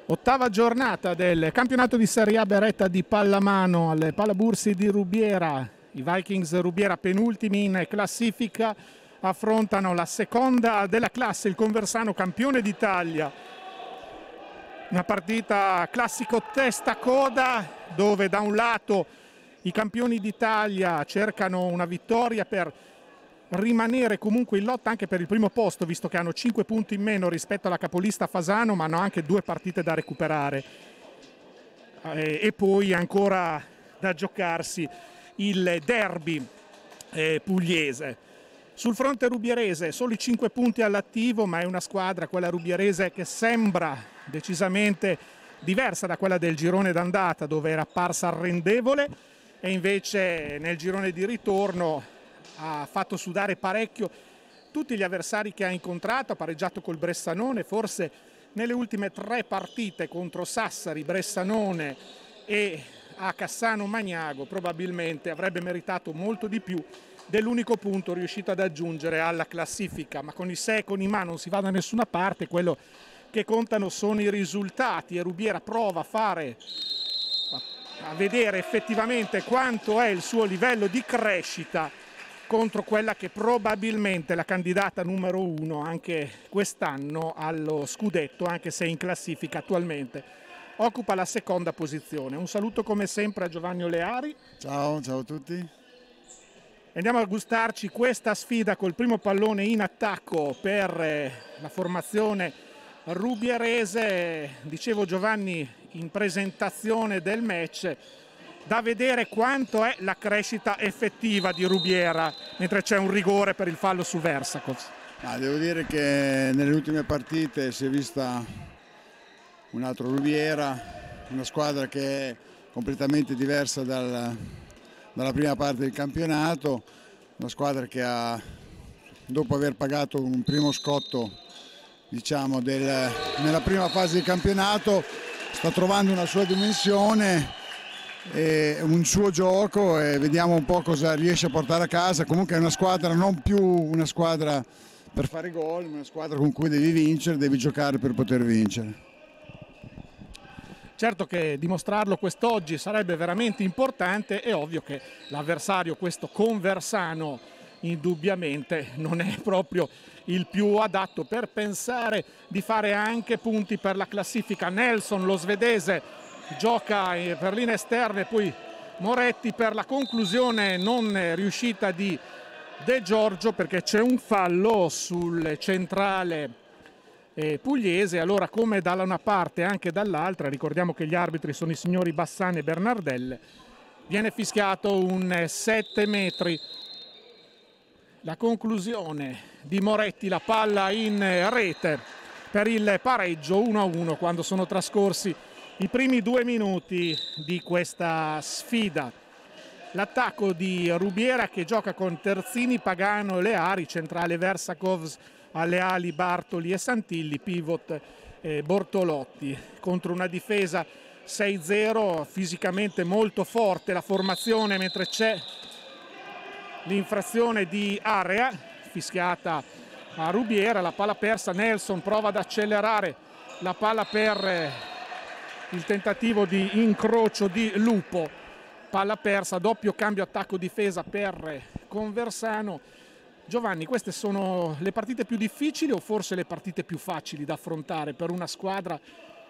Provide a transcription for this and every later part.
Ottava giornata del campionato di Serie A Beretta di pallamano al Palabursi di Rubiera. I Vikings Rubiera, penultimi in classifica, affrontano la seconda della classe, il Conversano, campione d'Italia. Una partita classico testa-coda, dove da un lato i campioni d'Italia cercano una vittoria per rimanere comunque in lotta anche per il primo posto, visto che hanno 5 punti in meno rispetto alla capolista Fasano, ma hanno anche 2 partite da recuperare e poi ancora da giocarsi il derby pugliese. Sul fronte rubierese solo i 5 punti all'attivo, ma è una squadra, quella rubierese, che sembra decisamente diversa da quella del girone d'andata, dove era apparsa arrendevole, e invece nel girone di ritorno ha fatto sudare parecchio tutti gli avversari che ha incontrato. Ha pareggiato col Bressanone, forse nelle ultime 3 partite contro Sassari, Bressanone e a Cassano Magnago probabilmente avrebbe meritato molto di più dell'unico punto riuscito ad aggiungere alla classifica, ma con i se e con i ma non si va da nessuna parte. Quello che contano sono i risultati e Rubiera prova a vedere effettivamente quanto è il suo livello di crescita contro quella che probabilmente è la candidata numero 1 anche quest'anno allo scudetto, anche se in classifica attualmente occupa la seconda posizione. Un saluto come sempre a Giovanni Oleari. Ciao a tutti. Andiamo a gustarci questa sfida col primo pallone in attacco per la formazione rubierese. Dicevo, Giovanni, in presentazione del match, da vedere quanto è la crescita effettiva di Rubiera, mentre c'è un rigore per il fallo su Versakov. Devo dire che nelle ultime partite si è vista un altro Rubiera, una squadra che è completamente diversa dalla prima parte del campionato, una squadra che dopo aver pagato un primo scotto, diciamo, nella prima fase del campionato, sta trovando una sua dimensione e un suo gioco, e vediamo un po' cosa riesce a portare a casa. Comunque è una squadra, non più una squadra per fare gol, ma una squadra con cui devi vincere, devi giocare per poter vincere. Certo che dimostrarlo quest'oggi sarebbe veramente importante. È ovvio che l'avversario, questo Conversano, indubbiamente non è proprio il più adatto per pensare di fare anche punti per la classifica. Nelson, lo svedese, gioca per linee esterne, poi Moretti per la conclusione non riuscita di De Giorgio, perché c'è un fallo sul centrale pugliese. Allora, come dalla una parte anche dall'altra, ricordiamo che gli arbitri sono i signori Bassani e Bernardelle, viene fischiato un 7 metri. La conclusione di Moretti, la palla in rete per il pareggio 1-1 quando sono trascorsi i primi 2 minuti di questa sfida. L'attacco di Rubiera, che gioca con Terzini, Pagano e Leari, centrale Versakov, alle ali Bartoli e Santilli, pivot Bortolotti, contro una difesa 6-0, fisicamente molto forte la formazione, mentre c'è l'infrazione di area fischiata a Rubiera. La palla persa, Nelson prova ad accelerare la palla per il tentativo di incrocio di Lupo, palla persa, doppio cambio attacco-difesa per Conversano. Giovanni, queste sono le partite più difficili o forse le partite più facili da affrontare per una squadra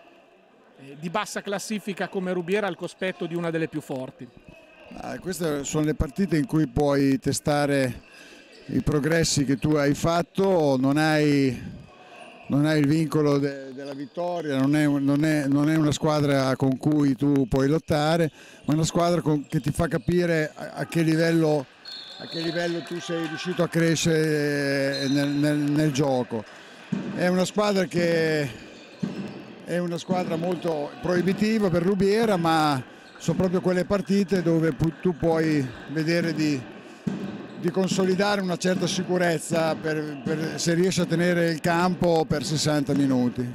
di bassa classifica come Rubiera al cospetto di una delle più forti? Queste sono le partite in cui puoi testare i progressi che tu hai fatto. Non hai il vincolo della vittoria, non è una squadra con cui tu puoi lottare, ma è una squadra che ti fa capire a che livello tu sei riuscito a crescere nel gioco. È una squadra che è una squadra molto proibitiva per Rubiera, ma sono proprio quelle partite dove tu puoi vedere di consolidare una certa sicurezza se riesci a tenere il campo per 60 minuti.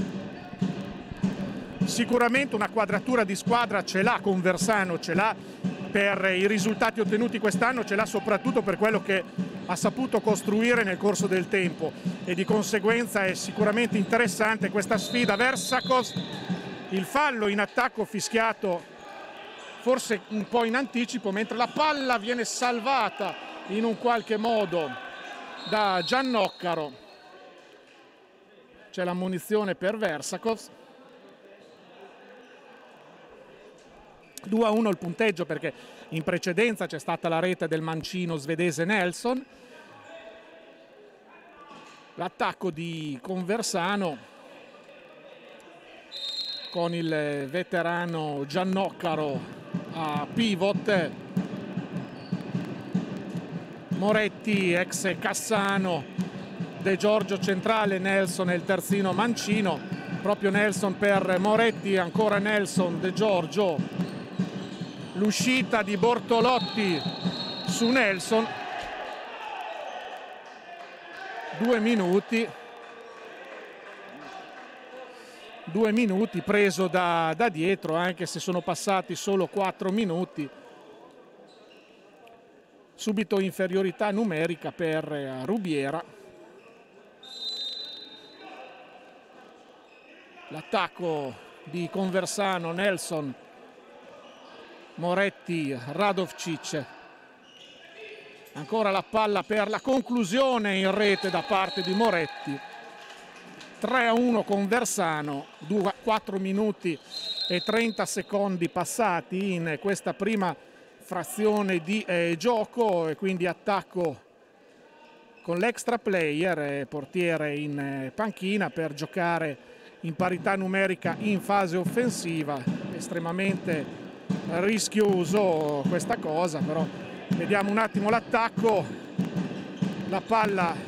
Sicuramente una quadratura di squadra ce l'ha Conversano, ce l'ha per i risultati ottenuti quest'anno, ce l'ha soprattutto per quello che ha saputo costruire nel corso del tempo, e di conseguenza è sicuramente interessante questa sfida. Versakov il fallo in attacco fischiato forse un po' in anticipo, mentre la palla viene salvata in un qualche modo da Giannoccaro. C'è l'ammonizione per Versakov. 2-1 il punteggio, perché in precedenza c'è stata la rete del mancino svedese Nelson. L'attacco di Conversano con il veterano Giannoccaro a pivot, Moretti ex Cassano, De Giorgio centrale, Nelson è il terzino mancino, proprio Nelson per Moretti, ancora Nelson, De Giorgio, l'uscita di Bortolotti su Nelson, 2 minuti preso da dietro, anche se sono passati solo 4 minuti. Subito inferiorità numerica per Rubiera. L'attacco di Conversano, Nelson, Moretti, Radovčić. Ancora la palla per la conclusione in rete da parte di Moretti. 3-1 Conversano, 4 minuti e 30 secondi passati in questa prima frazione di gioco, e quindi attacco con l'extra player, portiere in panchina per giocare in parità numerica in fase offensiva. Estremamente rischioso questa cosa, però vediamo un attimo l'attacco. La palla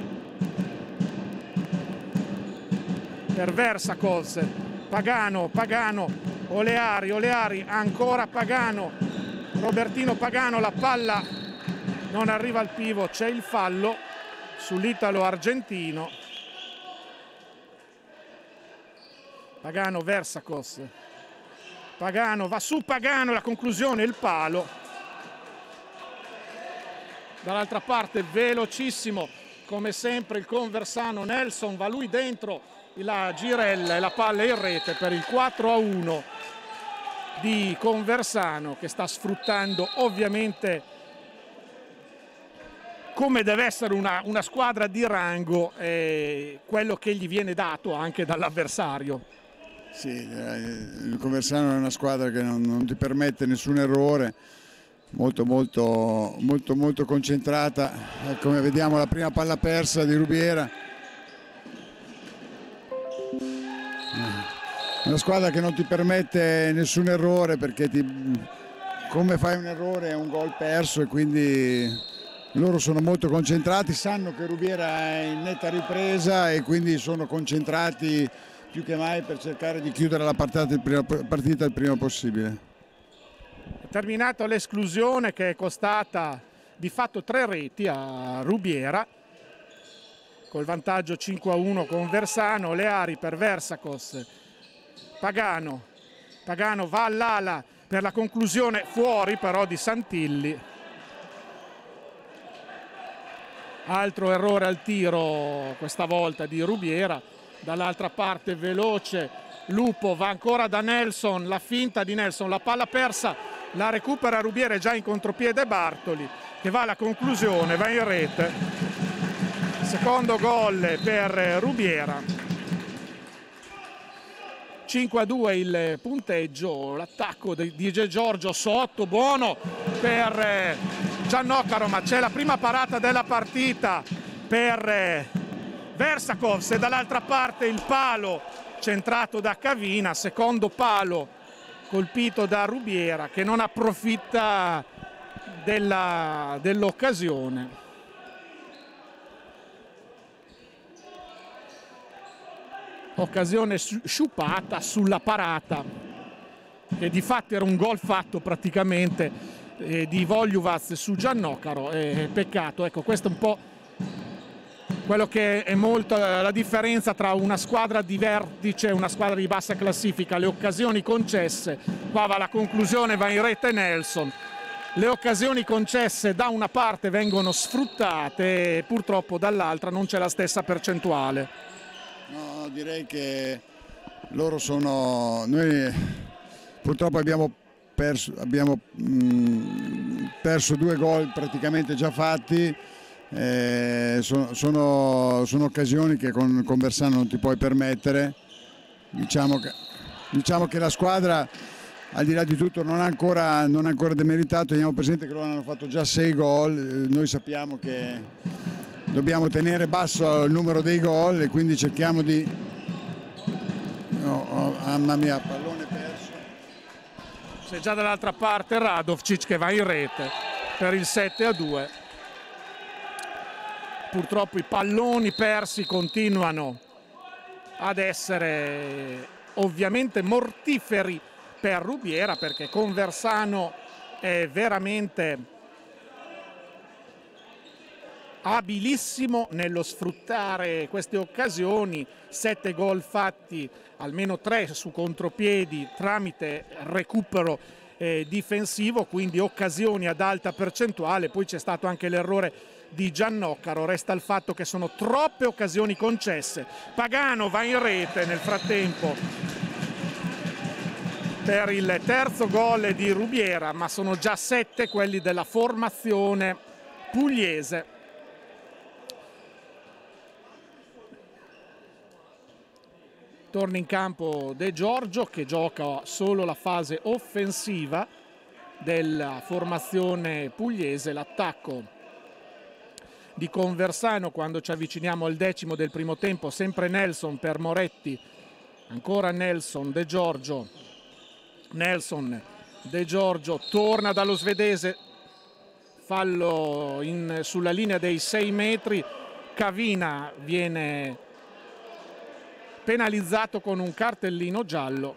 per Versakov, Pagano, Oleari, ancora Pagano, Robertino Pagano, la palla non arriva al pivot, c'è il fallo sull'italo argentino. Pagano, Versakov, Pagano, va su Pagano, la conclusione, il palo. Dall'altra parte velocissimo come sempre il Conversano, Nelson, va lui dentro, la girella e la palla in rete per il 4-1 di Conversano, che sta sfruttando ovviamente, come deve essere una squadra di rango, quello che gli viene dato anche dall'avversario. Sì, il Conversano è una squadra che non ti permette nessun errore, molto concentrata. Come vediamo la prima palla persa di Rubiera. Una squadra che non ti permette nessun errore, perché come fai un errore è un gol perso, e quindi loro sono molto concentrati, sanno che Rubiera è in netta ripresa e quindi sono concentrati più che mai per cercare di chiudere la partita il prima possibile. È terminata l'esclusione che è costata di fatto 3 reti a Rubiera, col vantaggio 5-1 Conversano. Oleari per Versakov, Pagano va all'ala per la conclusione, fuori però di Santilli. Altro errore al tiro questa volta di Rubiera. Dall'altra parte veloce Lupo, va ancora da Nelson, la finta di Nelson, la palla persa, la recupera Rubiera, è già in contropiede Bartoli, che va alla conclusione, va in rete. Secondo gol per Rubiera. 5-2 il punteggio, l'attacco di De Giorgio sotto, buono per Giannoccaro, ma c'è la prima parata della partita per Versakov, e dall'altra parte il palo centrato da Cavina, secondo palo colpito da Rubiera, che non approfitta dell'occasione. Occasione sciupata sulla parata, che di fatto era un gol fatto praticamente di Voljuvac su Giannoccaro. Peccato, ecco, questo è un po' quello che è molto la differenza tra una squadra di vertice e una squadra di bassa classifica. Le occasioni concesse, qua va la conclusione, va in rete Nelson. Le occasioni concesse da una parte vengono sfruttate e purtroppo dall'altra non c'è la stessa percentuale. No, direi che loro sono, noi purtroppo abbiamo perso 2 gol praticamente già fatti, sono occasioni che con Conversano non ti puoi permettere. Diciamo che la squadra, al di là di tutto, non ha ancora demeritato. Teniamo presente che loro hanno fatto già 6 gol, noi sappiamo che dobbiamo tenere basso il numero dei gol e quindi cerchiamo di... mamma mia, pallone perso. C'è già dall'altra parte Radovčić che va in rete per il 7-2. Purtroppo i palloni persi continuano ad essere ovviamente mortiferi per Rubiera, perché Conversano è veramente abilissimo nello sfruttare queste occasioni. 7 gol fatti, almeno 3 su contropiedi tramite recupero difensivo, quindi occasioni ad alta percentuale. Poi c'è stato anche l'errore di Giannoccaro, resta il fatto che sono troppe occasioni concesse. Pagano va in rete nel frattempo per il terzo gol di Rubiera, ma sono già 7 quelli della formazione pugliese. Torna in campo De Giorgio, che gioca solo la fase offensiva della formazione pugliese. L'attacco di Conversano, quando ci avviciniamo al 10° del primo tempo, sempre Nelson per Moretti, ancora Nelson, De Giorgio, Nelson, De Giorgio, torna dallo svedese, fallo sulla linea dei 6 metri, Cavina viene penalizzato con un cartellino giallo.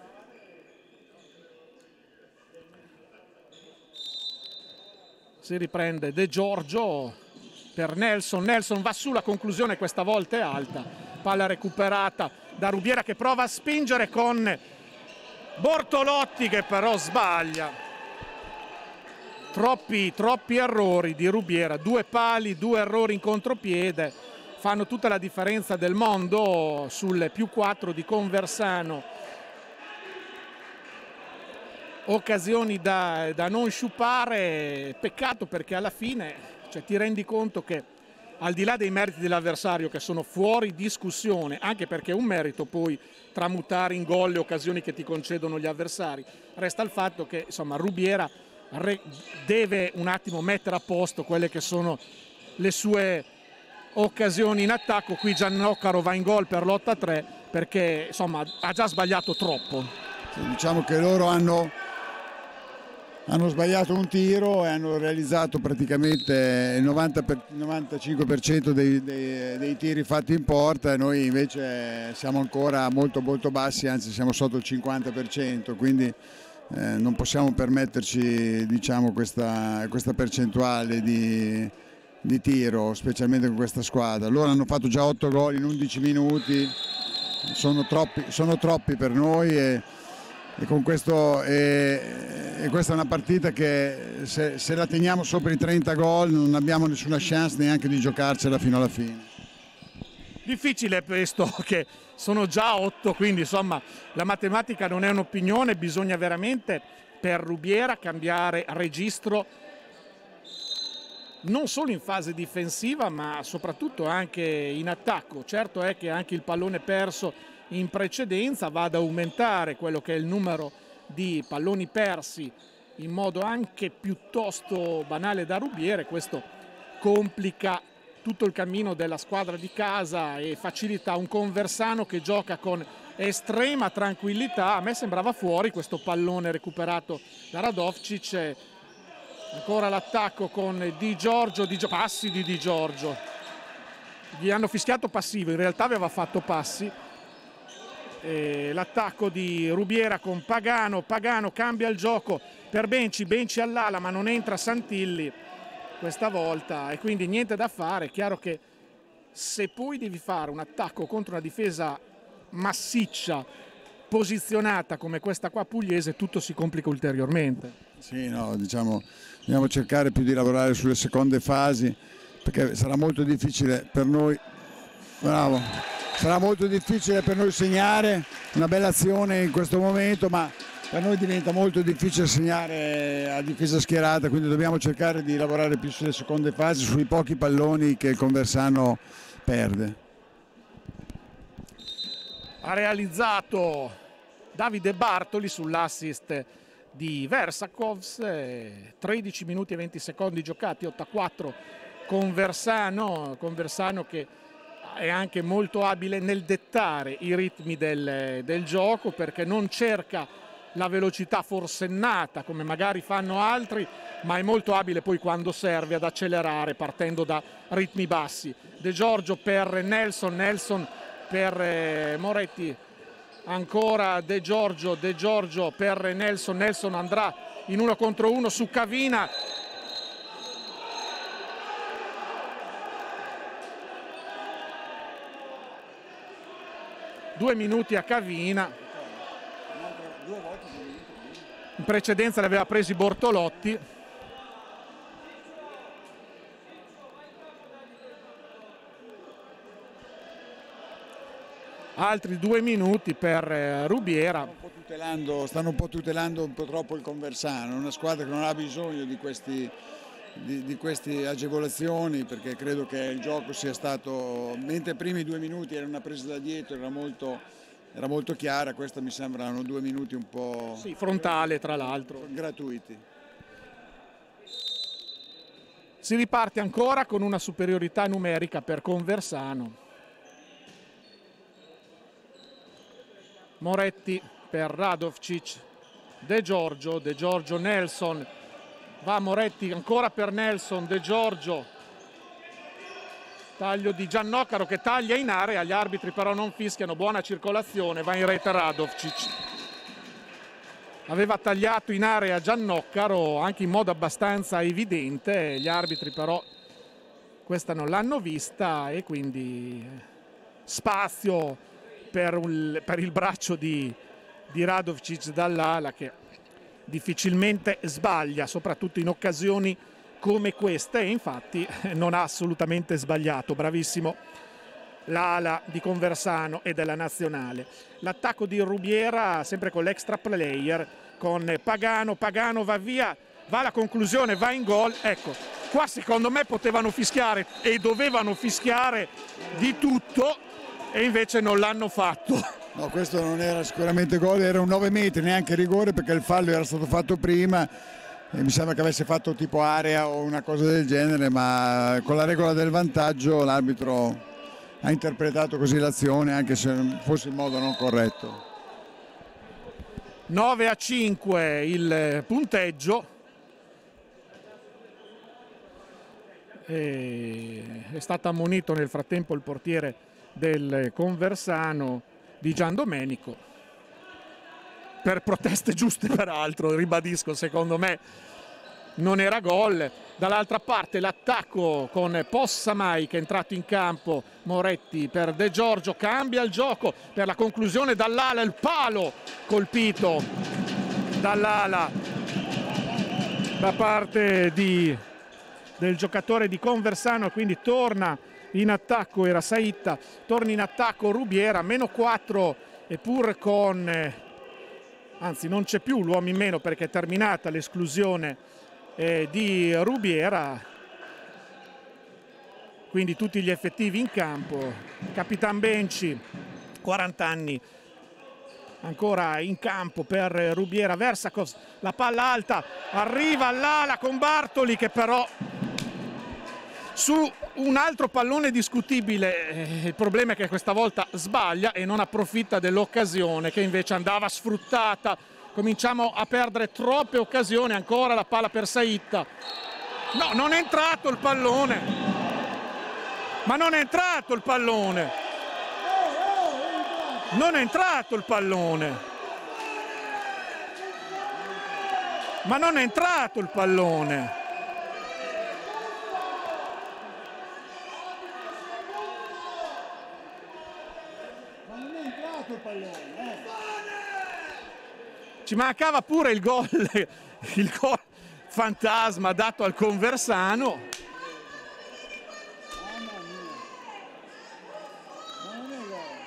Si riprende De Giorgio per Nelson, Nelson va su, la conclusione questa volta è alta, palla recuperata da Rubiera che prova a spingere con Bortolotti che però sbaglia. Troppi errori di Rubiera, 2 pali, 2 errori in contropiede fanno tutta la differenza del mondo sulle +4 di Conversano. Occasioni da non sciupare, peccato perché alla fine ti rendi conto che al di là dei meriti dell'avversario, che sono fuori discussione, anche perché è un merito poi tramutare in gol le occasioni che ti concedono gli avversari, resta il fatto che insomma Rubiera deve un attimo mettere a posto quelle che sono le sue occasioni in attacco. Qui Giannoccaro va in gol per l'8-3 perché insomma ha già sbagliato troppo. Diciamo che loro hanno sbagliato un tiro e hanno realizzato praticamente il 95% dei tiri fatti in porta, e noi invece siamo ancora molto bassi, anzi siamo sotto il 50%, quindi non possiamo permetterci, diciamo, questa percentuale di tiro, specialmente con questa squadra. Loro hanno fatto già 8 gol in 11 minuti, sono troppi per noi, e con questo questa è una partita che se la teniamo sopra i 30 gol non abbiamo nessuna chance neanche di giocarcela fino alla fine. Difficile questo, che sono già 8, quindi insomma la matematica non è un'opinione, bisogna veramente per Rubiera cambiare registro non solo in fase difensiva ma soprattutto anche in attacco. Certo è che anche il pallone perso in precedenza va ad aumentare quello che è il numero di palloni persi in modo anche piuttosto banale da Rubiera, e questo complica tutto il cammino della squadra di casa e facilita un Conversano che gioca con estrema tranquillità. A me sembrava fuori questo pallone recuperato da Radovčić. Ancora l'attacco con Di Giorgio, passi di Di Giorgio, gli hanno fischiato passivo, in realtà aveva fatto passi. L'attacco di Rubiera con Pagano cambia il gioco per Benci all'ala, ma non entra Santilli questa volta, e quindi niente da fare. È chiaro che se poi devi fare un attacco contro una difesa massiccia, posizionata come questa qua pugliese, tutto si complica ulteriormente. Sì, no, diciamo, dobbiamo cercare più di lavorare sulle seconde fasi, perché sarà molto difficile per noi. Bravo. sarà molto difficile per noi segnare, una bella azione in questo momento, ma per noi diventa molto difficile segnare a difesa schierata, quindi dobbiamo cercare di lavorare più sulle seconde fasi, sui pochi palloni che il Conversano perde. Ha realizzato Davide Bartoli sull'assist di Versakovs, 13 minuti e 20 secondi giocati, 8-4 Conversano che è anche molto abile nel dettare i ritmi del gioco, perché non cerca la velocità forsennata come magari fanno altri, ma è molto abile poi quando serve ad accelerare partendo da ritmi bassi. De Giorgio per Nelson, Nelson per Moretti, ancora De Giorgio per Nelson, Nelson andrà in 1 contro 1 su Cavina. Due minuti a Cavina. In precedenza li aveva presi Bortolotti. Altri 2 minuti per Rubiera. Stanno un po' tutelando un po' troppo il Conversano, una squadra che non ha bisogno di queste agevolazioni, perché credo che il gioco sia stato, mentre i primi 2 minuti era una presa da dietro, era molto chiara, questa mi sembrano 2 minuti un po'... Sì, frontale tra l'altro. Gratuiti. Si riparte ancora con una superiorità numerica per Conversano. Moretti per Radovčić, De Giorgio, Nelson, va Moretti ancora per Nelson, De Giorgio, taglio di Giannoccaro che taglia in area, gli arbitri però non fischiano, buona circolazione, va in rete Radovčić. Aveva tagliato in area Giannoccaro anche in modo abbastanza evidente, gli arbitri però questa non l'hanno vista e quindi spazio per il braccio di Radovčić dall'ala, che difficilmente sbaglia, soprattutto in occasioni come queste, e infatti non ha assolutamente sbagliato. Bravissimo l'ala di Conversano e della Nazionale. L'attacco di Rubiera sempre con l'extra player, con Pagano va via, va alla conclusione, va in gol. Ecco, qua secondo me potevano fischiare e dovevano fischiare di tutto e invece non l'hanno fatto. No, questo non era sicuramente gol, era un 9 metri, neanche rigore, perché il fallo era stato fatto prima e mi sembra che avesse fatto tipo area o una cosa del genere, ma con la regola del vantaggio l'arbitro ha interpretato così l'azione, anche se fosse in modo non corretto. 9-5 il punteggio. È stato ammonito nel frattempo il portiere del Conversano di Giandomenico per proteste giuste, peraltro, ribadisco, secondo me non era gol. Dall'altra parte l'attacco con Possamai che è entrato in campo, Moretti per De Giorgio, cambia il gioco per la conclusione dall'ala, il palo colpito dall'ala da parte del giocatore di Conversano, quindi torna in attacco, era Saitta, torna in attacco Rubiera, -4 e pur con, anzi non c'è più l'uomo in meno perché è terminata l'esclusione di Rubiera, quindi tutti gli effettivi in campo. Capitan Benci, 40 anni, ancora in campo per Rubiera. Versakovs, la palla alta, arriva all'ala con Bartoli che però su un altro pallone discutibile, il problema è che questa volta sbaglia e non approfitta dell'occasione che invece andava sfruttata. Cominciamo a perdere troppe occasioni, ancora la palla per Saitta. No, non è entrato il pallone. Ma non è entrato il pallone. Non è entrato il pallone. Ma non è entrato il pallone. Ci mancava pure il gol fantasma dato al Conversano.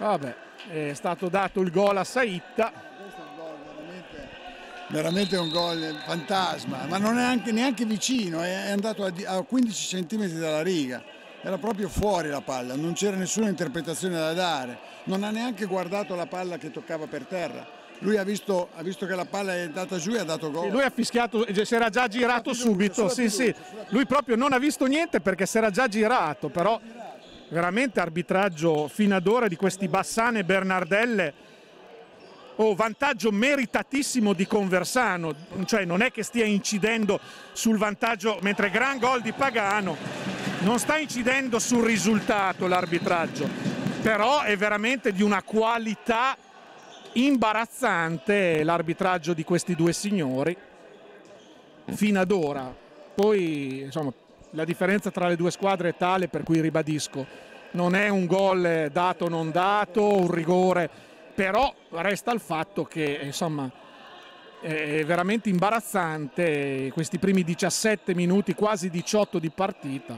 Vabbè, è stato dato il gol a Saitta. Questo è un gol veramente un gol fantasma, ma non è neanche vicino, è andato a 15 centimetri dalla riga, era proprio fuori la palla, non c'era nessuna interpretazione da dare, non ha neanche guardato la palla che toccava per terra. Lui ha visto che la palla è andata giù e ha dato gol. Sì, lui ha fischiato, si era già girato subito, sì. Lui proprio non ha visto niente perché si era già girato, però veramente arbitraggio fino ad ora di questi Bassane e Bernardelle. Vantaggio meritatissimo di Conversano, cioè non è che stia incidendo sul vantaggio, mentre gran gol di Pagano, non sta incidendo sul risultato l'arbitraggio, però è veramente di una qualità imbarazzante l'arbitraggio di questi due signori fino ad ora. Poi insomma la differenza tra le due squadre è tale per cui ribadisco, non è un gol dato o non dato, un rigore, però resta il fatto che insomma è veramente imbarazzante questi primi 17 minuti, quasi 18 di partita.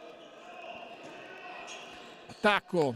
Attacco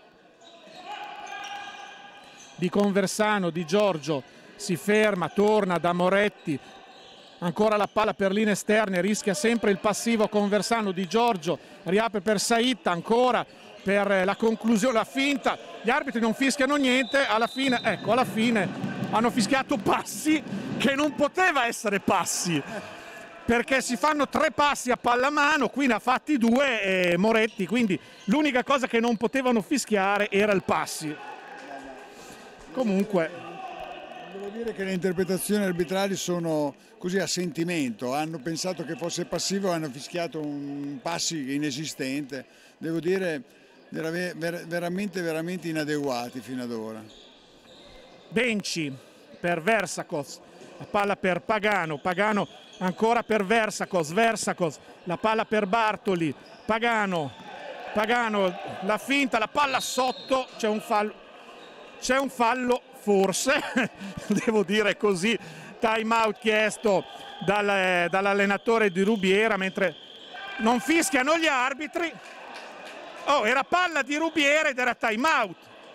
di Conversano, Di Giorgio si ferma, torna da Moretti, ancora la palla per linee esterne, rischia sempre il passivo Conversano. Di Giorgio riapre per Saitta, ancora per la conclusione, la finta, gli arbitri non fischiano niente, alla fine, ecco, alla fine hanno fischiato passi che non poteva essere passi, perché si fanno 3 passi a pallamano, qui ne ha fatti 2 Moretti, quindi l'unica cosa che non potevano fischiare era il passi. Comunque devo dire che le interpretazioni arbitrali sono così a sentimento, hanno pensato che fosse passivo e hanno fischiato un passi inesistente, devo dire veramente inadeguati fino ad ora. Benci per Versakos, la palla per Pagano, Pagano ancora per Versakos, Versakos, la palla per Bartoli, Pagano, Pagano, la finta, la palla sotto, c'è un fallo forse, devo dire così, time out chiesto dall'allenatore di Rubiera, mentre non fischiano gli arbitri. Oh, era palla di Rubiera ed era time out.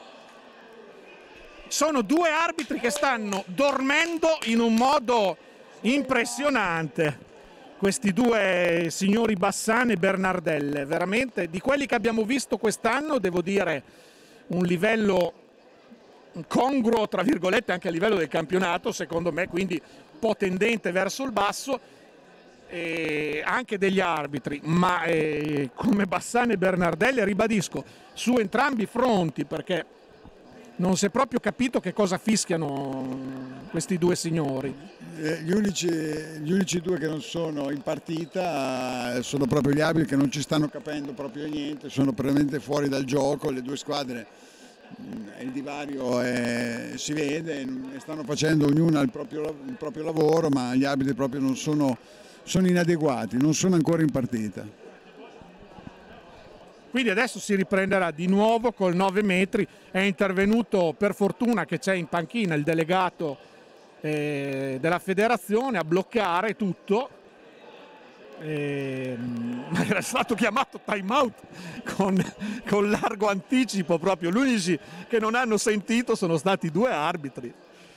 Sono 2 arbitri che stanno dormendo in un modo impressionante, questi 2 signori Bassane e Bernardelle, veramente di quelli che abbiamo visto quest'anno, devo dire un livello congruo tra virgolette anche a livello del campionato, secondo me, quindi un po' tendente verso il basso, anche degli arbitri, ma come Bassane e Bernardelle, ribadisco, su entrambi i fronti, perché non si è proprio capito che cosa fischiano questi 2 signori. Gli unici 2 che non sono in partita sono proprio gli arbitri, che non ci stanno capendo proprio niente, sono veramente fuori dal gioco, le 2 squadre, il divario si vede, stanno facendo ognuna il proprio lavoro, ma gli arbitri proprio non sono inadeguati, non sono ancora in partita. Quindi adesso si riprenderà di nuovo col 9 metri, è intervenuto per fortuna che c'è in panchina il delegato della federazione a bloccare tutto, ma era stato chiamato time out con largo anticipo proprio, gli unici che non hanno sentito sono stati 2 arbitri.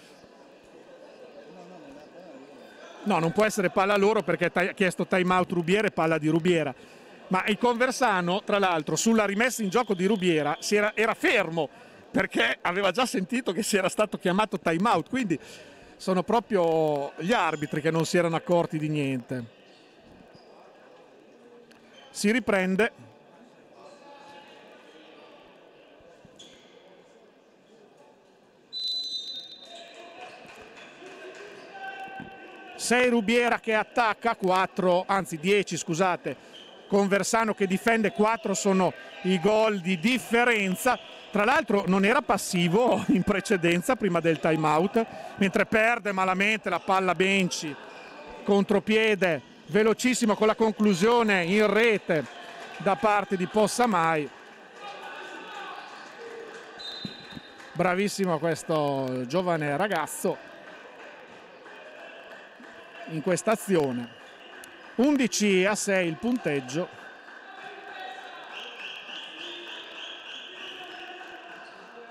No, non può essere palla loro perché ha chiesto time out Rubiera e palla di Rubiera. Ma il Conversano, tra l'altro, sulla rimessa in gioco di Rubiera era fermo perché aveva già sentito che si era stato chiamato time out, quindi sono proprio gli arbitri che non si erano accorti di niente. Si riprende. Sei Rubiera che attacca, 4, anzi 10 scusate, Conversano che difende, 4 sono i gol di differenza. Tra l'altro non era passivo in precedenza prima del time out, mentre perde malamente la palla Benci, contropiede velocissimo con la conclusione in rete da parte di Possamai. Bravissimo questo giovane ragazzo in questa azione. 11-6 il punteggio.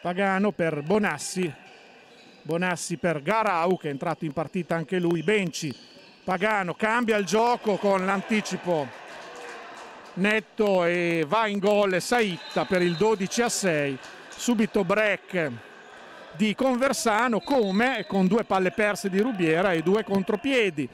Pagano per Bonassi, Bonassi per Garau che è entrato in partita anche lui, Benci, Pagano cambia il gioco con l'anticipo netto e va in gol Saitta per il 12-6, subito break di Conversano come con 2 palle perse di Rubiera e 2 contropiedi.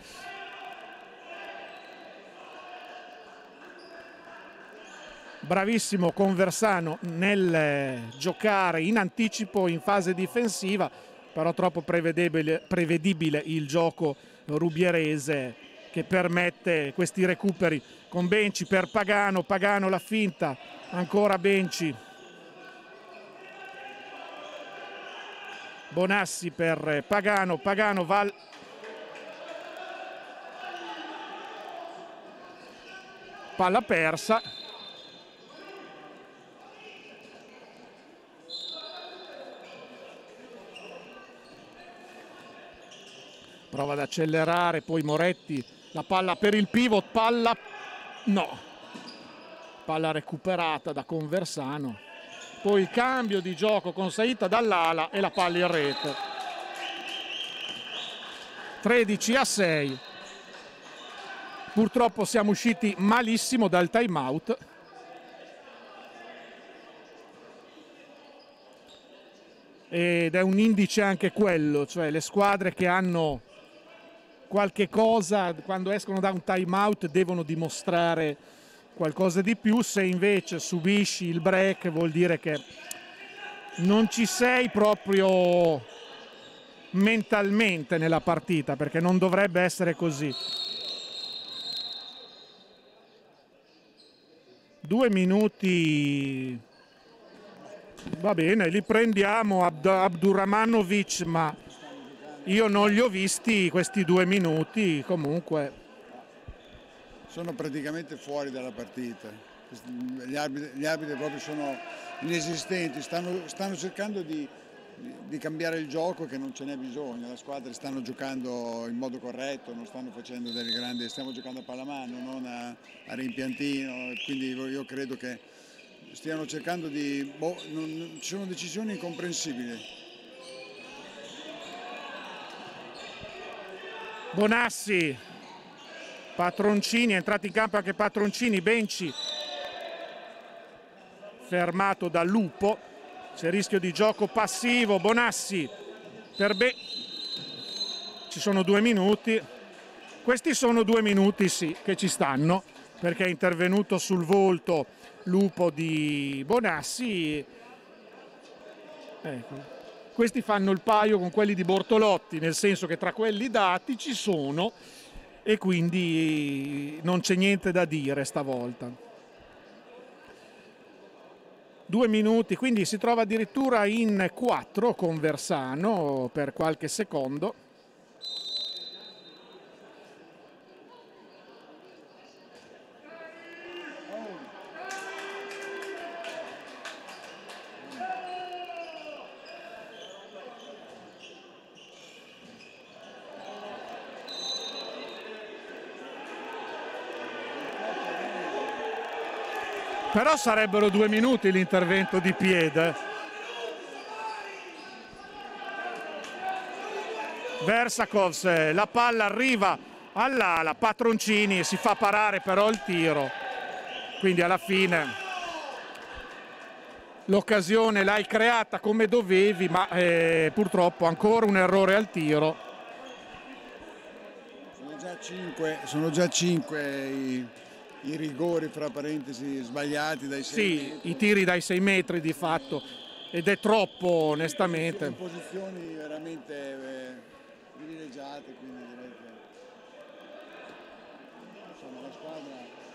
Bravissimo Conversano nel giocare in anticipo in fase difensiva, però troppo prevedibile il gioco rubierese che permette questi recuperi con Benci per Pagano, Pagano la finta, ancora Benci, Bonassi per Pagano, Pagano va palla persa. Prova ad accelerare, poi Moretti, la palla per il pivot, palla no, palla recuperata da Conversano, poi il cambio di gioco con Saitta dall'ala e la palla in rete. 13-6, purtroppo siamo usciti malissimo dal time out. Ed è un indice anche quello, cioè le squadre che hanno qualche cosa quando escono da un time out devono dimostrare qualcosa di più, se invece subisci il break vuol dire che non ci sei proprio mentalmente nella partita, perché non dovrebbe essere così. 2 minuti, va bene, li prendiamo Abdurrahmanovic, ma io non li ho visti questi 2 minuti, comunque. Sono praticamente fuori dalla partita, gli arbitri proprio sono inesistenti, stanno cercando di cambiare il gioco che non ce n'è bisogno, le squadre stanno giocando in modo corretto, non stanno facendo delle grandi, stiamo giocando a pallamano, non a rimpiantino, quindi io credo che stiano cercando di... ci sono decisioni incomprensibili. Bonassi, Patroncini, è entrato in campo anche Patroncini, Benci fermato da Lupo, c'è rischio di gioco passivo, Bonassi per ci sono 2 minuti, questi sono 2 minuti sì che ci stanno, perché è intervenuto sul volto Lupo di Bonassi, ecco. Questi fanno il paio con quelli di Bortolotti, nel senso che tra quelli dati ci sono e quindi non c'è niente da dire stavolta. 2 minuti, quindi si trova addirittura in 4 Conversano per qualche secondo. Però sarebbero 2 minuti l'intervento di piede. Versakovs, la palla arriva all'ala, Patroncini si fa parare però il tiro. Quindi alla fine l'occasione l'hai creata come dovevi, ma purtroppo ancora un errore al tiro. Sono già 5 i rigori fra parentesi sbagliati dai 6 metri. Sì, i tiri dai 6 metri di fatto, ed è troppo onestamente. In posizioni veramente privilegiate, quindi direi che insomma la squadra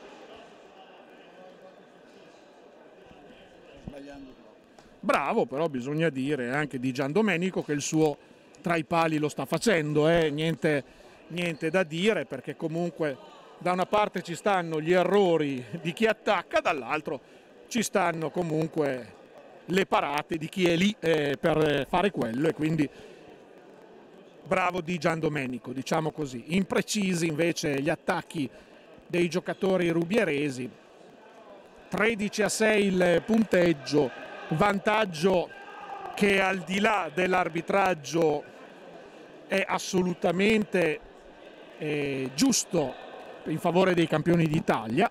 sta sbagliando troppo. Bravo, però bisogna dire anche di Giandomenico che il suo tra i pali lo sta facendo, niente da dire, perché comunque da una parte ci stanno gli errori di chi attacca, dall'altro ci stanno comunque le parate di chi è lì per fare quello, e quindi bravo di Giandomenico, diciamo così. Imprecisi invece gli attacchi dei giocatori rubieresi. 13-6 il punteggio, vantaggio che al di là dell'arbitraggio è assolutamente giusto in favore dei campioni d'Italia.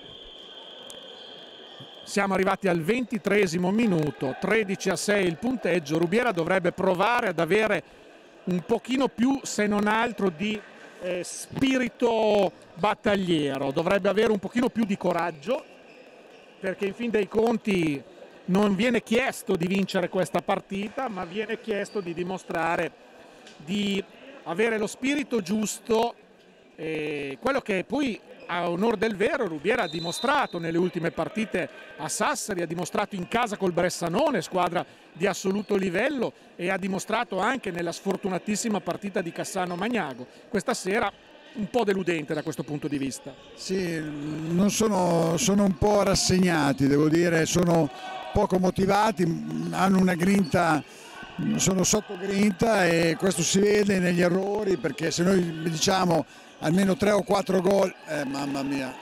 Siamo arrivati al 23esimo minuto, 13-6 il punteggio. Rubiera dovrebbe provare ad avere un pochino più, se non altro, di spirito battagliero, dovrebbe avere un pochino più di coraggio, perché in fin dei conti non viene chiesto di vincere questa partita, ma viene chiesto di dimostrare di avere lo spirito giusto, quello che poi, a onor del vero, Rubiera ha dimostrato nelle ultime partite a Sassari, ha dimostrato in casa col Bressanone, squadra di assoluto livello, e ha dimostrato anche nella sfortunatissima partita di Cassano Magnago. Questa sera un po' deludente da questo punto di vista. Sì, non sono un po' rassegnati, devo dire, sono poco motivati, hanno una grinta, sono sotto grinta, e questo si vede negli errori, perché se noi diciamo almeno 3 o 4 gol, mamma mia,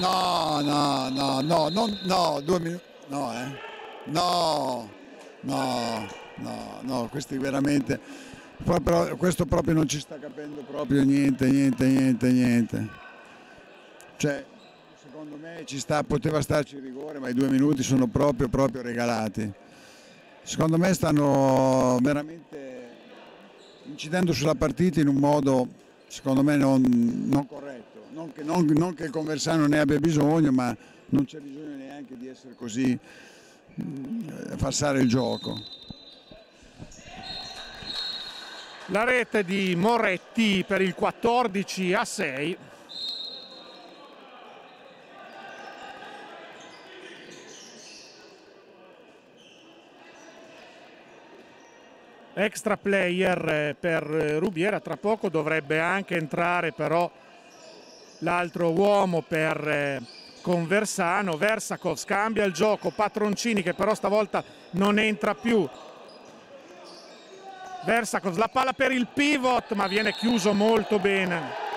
no, 2 minuti, no, questi veramente, questo proprio non ci sta capendo proprio niente. Cioè, secondo me poteva starci il rigore, ma i 2 minuti sono proprio regalati. Secondo me stanno veramente incidendo sulla partita in un modo, secondo me, non corretto. Non che il Conversano ne abbia bisogno, ma non c'è bisogno neanche di essere così, falsare il gioco. La rete di Moretti per il 14-6. Extra player per Rubiera. Tra poco dovrebbe anche entrare però l'altro uomo per Conversano. Versakov scambia il gioco, Patroncini che però stavolta non entra più. Versakov, la palla per il pivot, ma viene chiuso molto bene.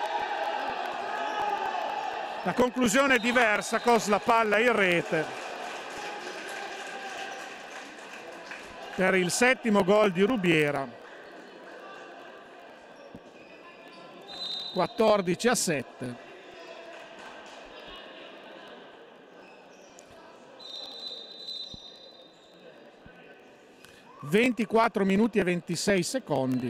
La conclusione di Versakov, la palla in rete per il 7° gol di Rubiera. 14-7. (24 minuti e 26 secondi).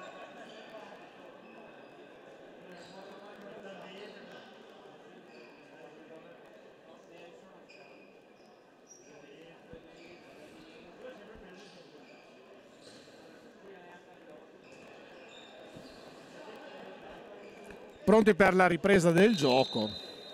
Pronti per la ripresa del gioco.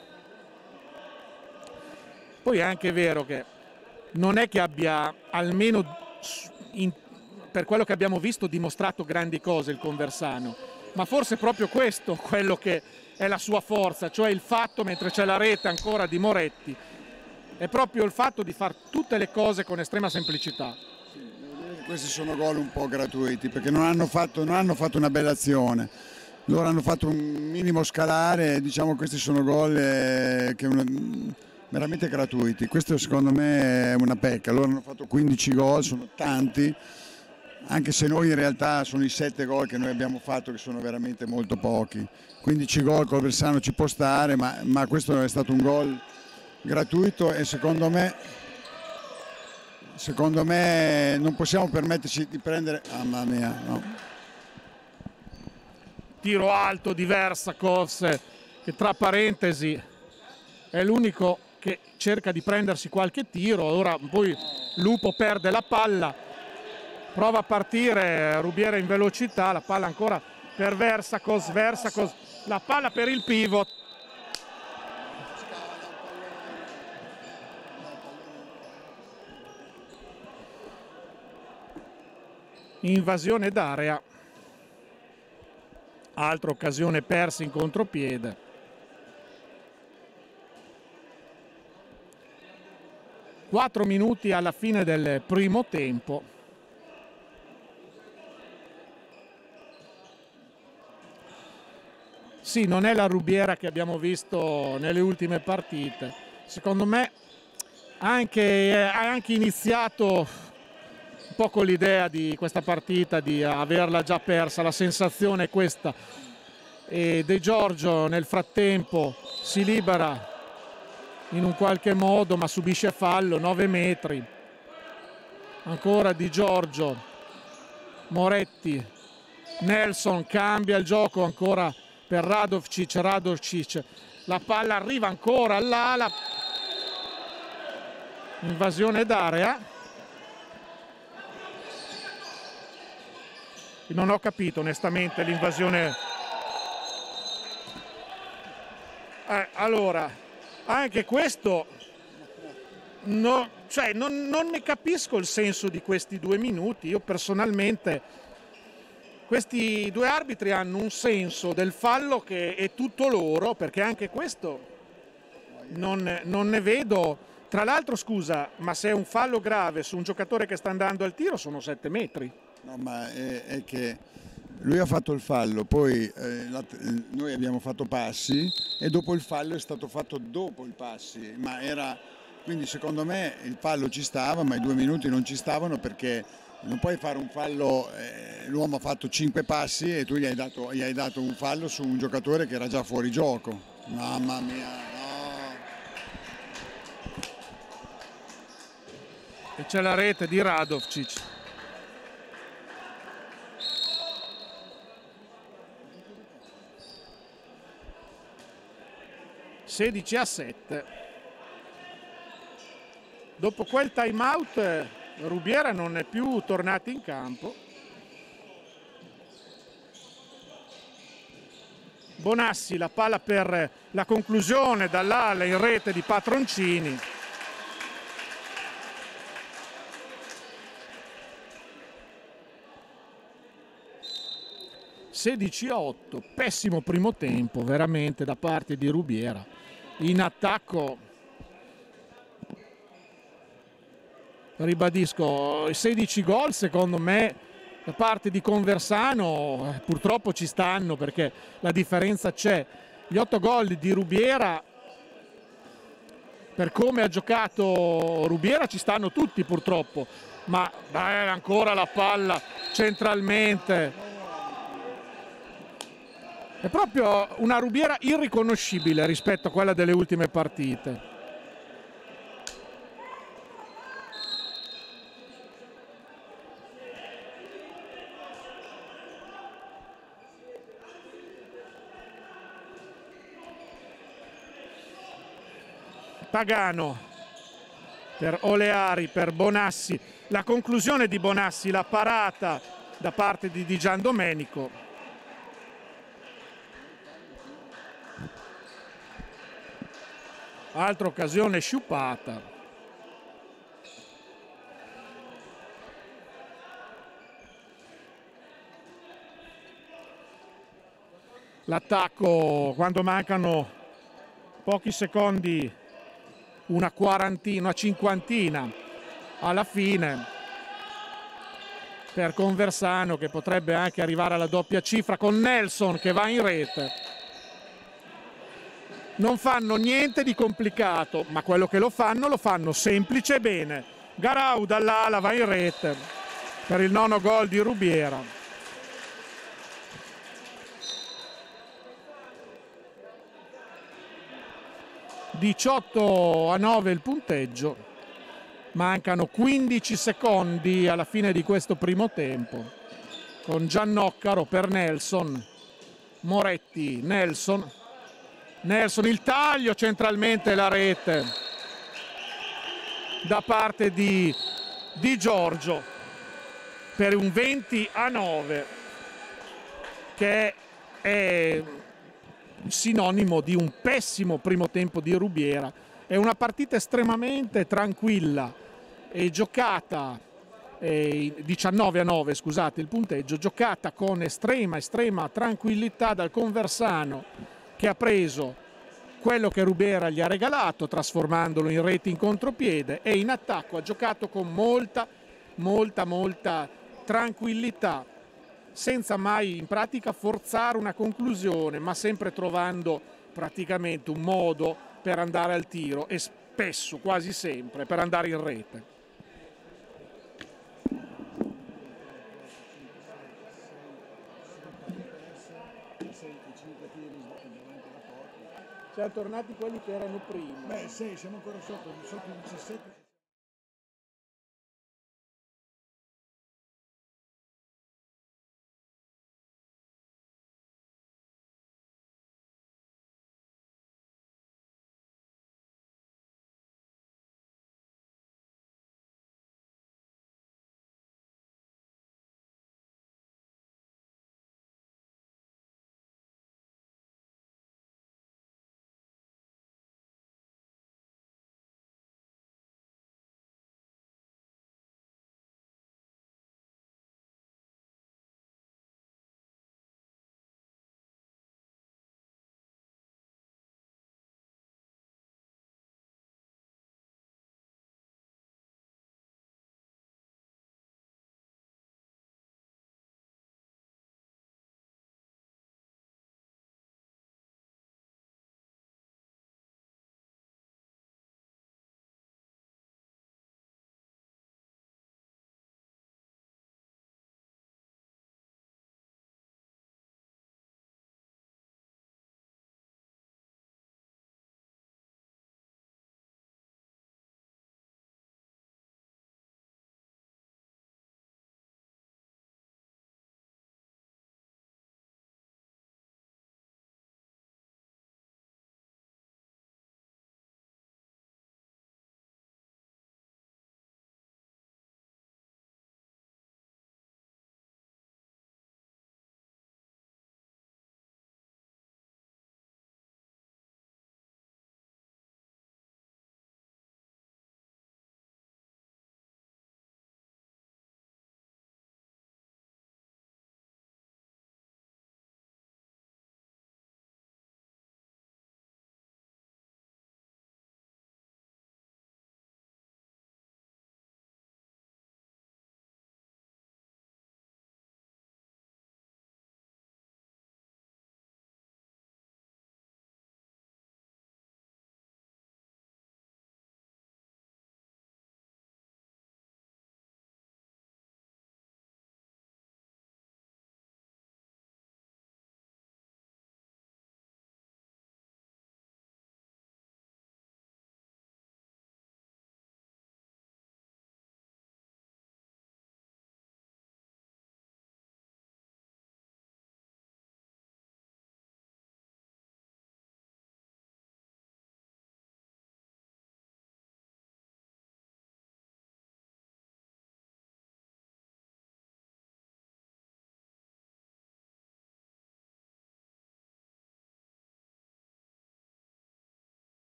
Poi è anche vero che non è che abbia, almeno per quello che abbiamo visto, dimostrato grandi cose il Conversano, ma forse è proprio questo quello che è la sua forza, cioè il fatto, mentre c'è la rete ancora di Moretti, è proprio il fatto di fare tutte le cose con estrema semplicità. Questi sono gol un po' gratuiti, perché non hanno fatto una bella azione. Loro hanno fatto un minimo scalare, diciamo, questi sono gol veramente gratuiti. Questo secondo me è una pecca. Loro hanno fatto 15 gol, sono tanti, anche se noi in realtà sono i 7 gol che noi abbiamo fatto, che sono veramente molto pochi. 15 gol col Versano ci può stare, ma questo è stato un gol gratuito, e secondo me non possiamo permetterci di prendere, mamma mia, no. Tiro alto di Versakov, che tra parentesi è l'unico che cerca di prendersi qualche tiro. Ora poi Lupo perde la palla, prova a partire Rubiera in velocità, la palla ancora per Versakov, la palla per il pivot. Invasione d'area. Altra occasione persa in contropiede. Quattro minuti alla fine del primo tempo. Sì, non è la Rubiera che abbiamo visto nelle ultime partite. Secondo me ha anche iniziato un po' con l'idea di questa partita di averla già persa, la sensazione è questa. E De Giorgio nel frattempo si libera in un qualche modo, ma subisce fallo, 9 metri. Ancora Di Giorgio, Moretti, Nelson cambia il gioco ancora per Radovčić, la palla arriva ancora all'ala, invasione d'area. Non ho capito onestamente l'invasione. Allora, anche questo no, cioè non ne capisco il senso di questi 2 minuti. Io personalmente, questi 2 arbitri hanno un senso del fallo che è tutto loro, perché anche questo non ne vedo. Tra l'altro, scusa, ma se è un fallo grave su un giocatore che sta andando al tiro sono 7 metri. No, ma è che lui ha fatto il fallo, poi noi abbiamo fatto passi e dopo il fallo è stato fatto dopo i passi, ma quindi secondo me il fallo ci stava, ma i 2 minuti non ci stavano, perché non puoi fare un fallo, l'uomo ha fatto 5 passi e tu gli hai dato un fallo su un giocatore che era già fuori gioco. Mamma mia, no! E c'è la rete di Radovčić. (16-7). Dopo quel time out Rubiera non è più tornato in campo. Bonassi, la palla per la conclusione dall'ala in rete di Patroncini. (16-8). Pessimo primo tempo veramente da parte di Rubiera. In attacco, ribadisco, 16 gol secondo me da parte di Conversano purtroppo ci stanno, perché la differenza c'è. Gli 8 gol di Rubiera, per come ha giocato Rubiera, ci stanno tutti purtroppo, ma ancora la palla centralmente. È proprio una Rubiera irriconoscibile rispetto a quella delle ultime partite. Pagano per Oleari, per Bonassi. La conclusione di Bonassi, la parata da parte di Giandomenico. Altra occasione sciupata. L'attacco, quando mancano pochi secondi, una quarantina, una cinquantina alla fine, per Conversano, che potrebbe anche arrivare alla doppia cifra, con Nelson che va in rete. Non fanno niente di complicato, ma quello che lo fanno semplice e bene. Garau dall'ala va in rete per il 9° gol di Rubiera. (18-9) il punteggio. Mancano 15 secondi alla fine di questo primo tempo. Con Giannoccaro per Nelson. Moretti, Nelson, il taglio centralmente, la rete da parte di Giorgio per un 20-9, che è sinonimo di un pessimo primo tempo di Rubiera. È una partita estremamente tranquilla e giocata, 19-9 scusate il punteggio, giocata con estrema tranquillità dal Conversano, che ha preso quello che Rubiera gli ha regalato trasformandolo in rete in contropiede, e in attacco ha giocato con molta tranquillità, senza mai in pratica forzare una conclusione, ma sempre trovando praticamente un modo per andare al tiro, e spesso, quasi sempre, per andare in rete. Siamo tornati quelli che erano prima. Beh, sì, siamo ancora sotto i 17.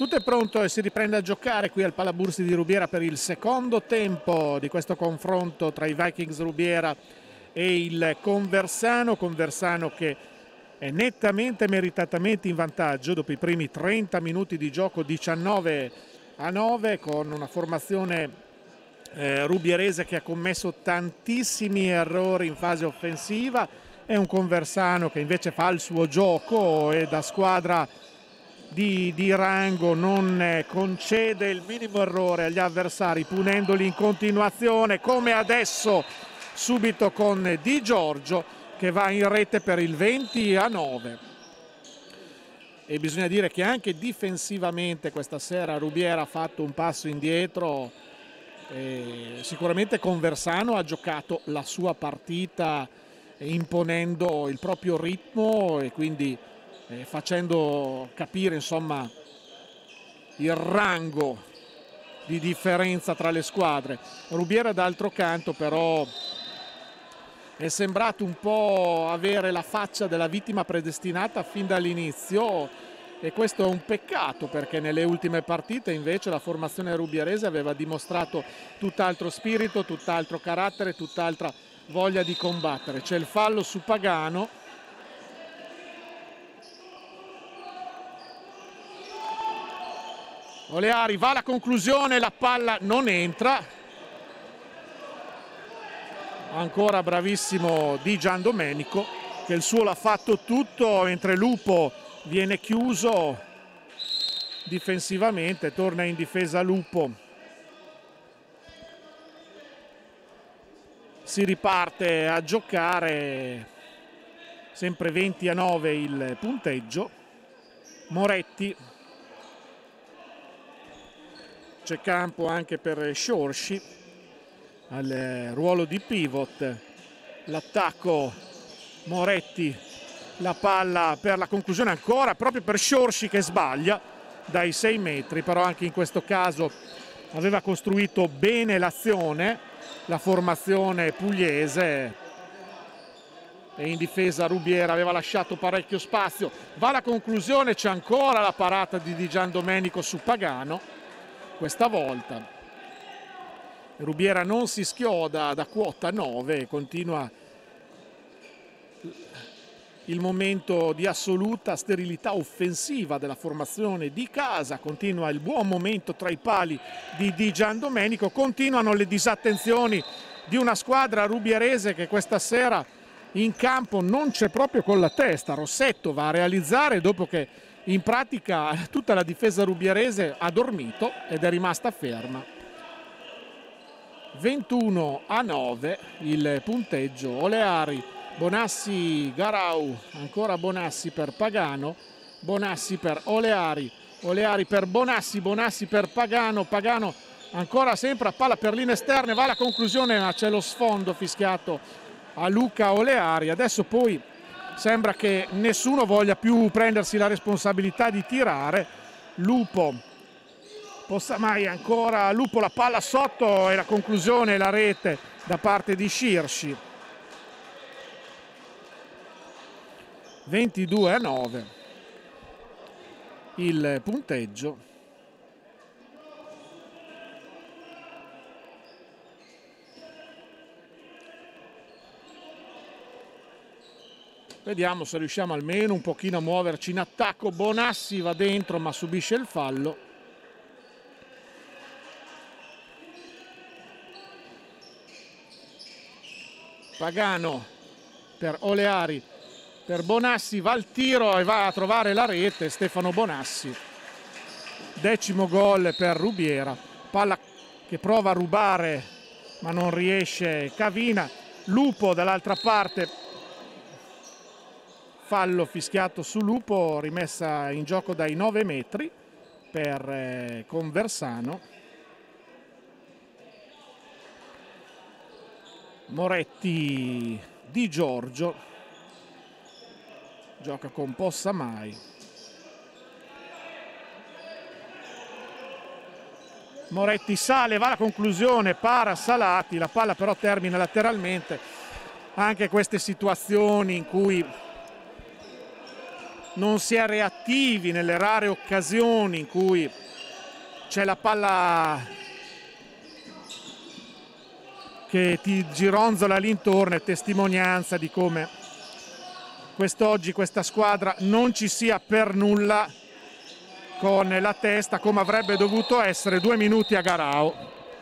Tutto è pronto e si riprende a giocare qui al Palabursi di Rubiera per il secondo tempo di questo confronto tra i Vikings Rubiera e il Conversano. Conversano che è nettamente, meritatamente in vantaggio dopo i primi 30 minuti di gioco, 19-9, con una formazione rubierese che ha commesso tantissimi errori in fase offensiva. È un Conversano che invece fa il suo gioco e da squadra di rango non concede il minimo errore agli avversari, punendoli in continuazione, come adesso subito con Di Giorgio che va in rete per il 20-9. E bisogna dire che anche difensivamente questa sera Rubiera ha fatto un passo indietro. Sicuramente Conversano ha giocato la sua partita imponendo il proprio ritmo e quindi facendo capire insomma il rango di differenza tra le squadre. Rubiera d'altro canto però è sembrato un po' avere la faccia della vittima predestinata fin dall'inizio, e questo è un peccato perché nelle ultime partite invece la formazione rubierese aveva dimostrato tutt'altro spirito, tutt'altro carattere, tutt'altra voglia di combattere. C'è il fallo su Pagano. Oleari va alla conclusione, la palla non entra. Ancora bravissimo Di Giandomenico che il suo l'ha fatto tutto, mentre Lupo viene chiuso difensivamente. Torna in difesa Lupo. Si riparte a giocare, sempre 20-9 il punteggio. Moretti, c'è campo anche per Sciorci al ruolo di pivot. L'attacco Moretti, la palla per la conclusione ancora proprio per Sciorci che sbaglia dai 6 metri, però anche in questo caso aveva costruito bene l'azione la formazione pugliese, e in difesa Rubiera aveva lasciato parecchio spazio. Va alla conclusione, c'è ancora la parata di Di Giandomenico su Pagano. Questa volta Rubiera non si schioda da quota 9, continua il momento di assoluta sterilità offensiva della formazione di casa, continua il buon momento tra i pali di Di Giandomenico, continuano le disattenzioni di una squadra rubierese che questa sera in campo non c'è proprio con la testa. Rossetto va a realizzare dopo che in pratica tutta la difesa rubierese ha dormito ed è rimasta ferma. 21-9 il punteggio. Oleari, Bonassi, Garau, ancora Bonassi per Pagano, Bonassi per Oleari, Oleari per Bonassi, Bonassi per Pagano, Pagano ancora sempre a palla per linee esterne, va alla conclusione ma c'è lo sfondo fischiato a Luca Oleari. Adesso poi sembra che nessuno voglia più prendersi la responsabilità di tirare. Lupo, Possamai ancora, Lupo la palla sotto e la conclusione, la rete da parte di Sciorci. 22-9 il punteggio. Vediamo se riusciamo almeno un pochino a muoverci in attacco. Bonassi va dentro ma subisce il fallo. Pagano per Oleari, per Bonassi, va al tiro e va a trovare la rete Stefano Bonassi. 10° gol per Rubiera. Palla che prova a rubare ma non riesce Cavina. Lupo dall'altra parte, fallo fischiato su Lupo, rimessa in gioco dai 9 metri per Conversano. Moretti, Di Giorgio, gioca con Possamai. Moretti sale, va alla conclusione, para Salati, la palla però termina lateralmente. Anche queste situazioni in cui non si è reattivi nelle rare occasioni in cui c'è la palla che ti gironzola l'intorno, è testimonianza di come quest'oggi questa squadra non ci sia per nulla con la testa come avrebbe dovuto essere. 2 minuti a Garau.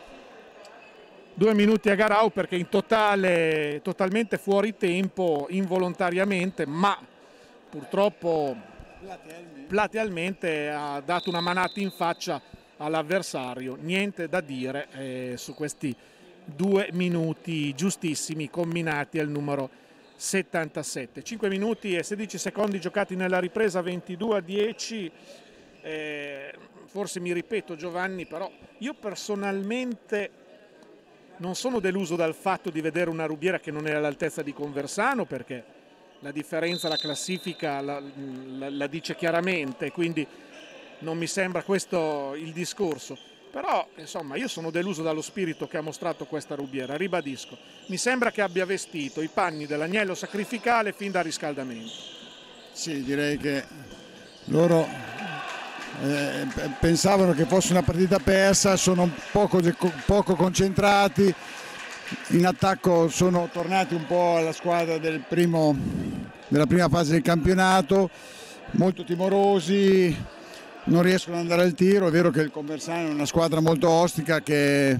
2 minuti a Garau perché in totalmente fuori tempo involontariamente, ma purtroppo platealmente ha dato una manata in faccia all'avversario. Niente da dire su questi 2 minuti giustissimi combinati al numero 77. 5 minuti e 16 secondi giocati nella ripresa, 22-10. Forse mi ripeto, Giovanni, però io personalmente non sono deluso dal fatto di vedere una Rubiera che non è all'altezza di Conversano, perché la differenza, la classifica la dice chiaramente, quindi non mi sembra questo il discorso. Però insomma io sono deluso dallo spirito che ha mostrato questa Rubiera, ribadisco. Mi sembra che abbia vestito i panni dell'agnello sacrificale fin dal riscaldamento. Sì, direi che loro pensavano che fosse una partita persa, sono poco concentrati, in attacco sono tornati un po' alla squadra della prima fase del campionato, molto timorosi, non riescono ad andare al tiro. È vero che il Conversano è una squadra molto ostica che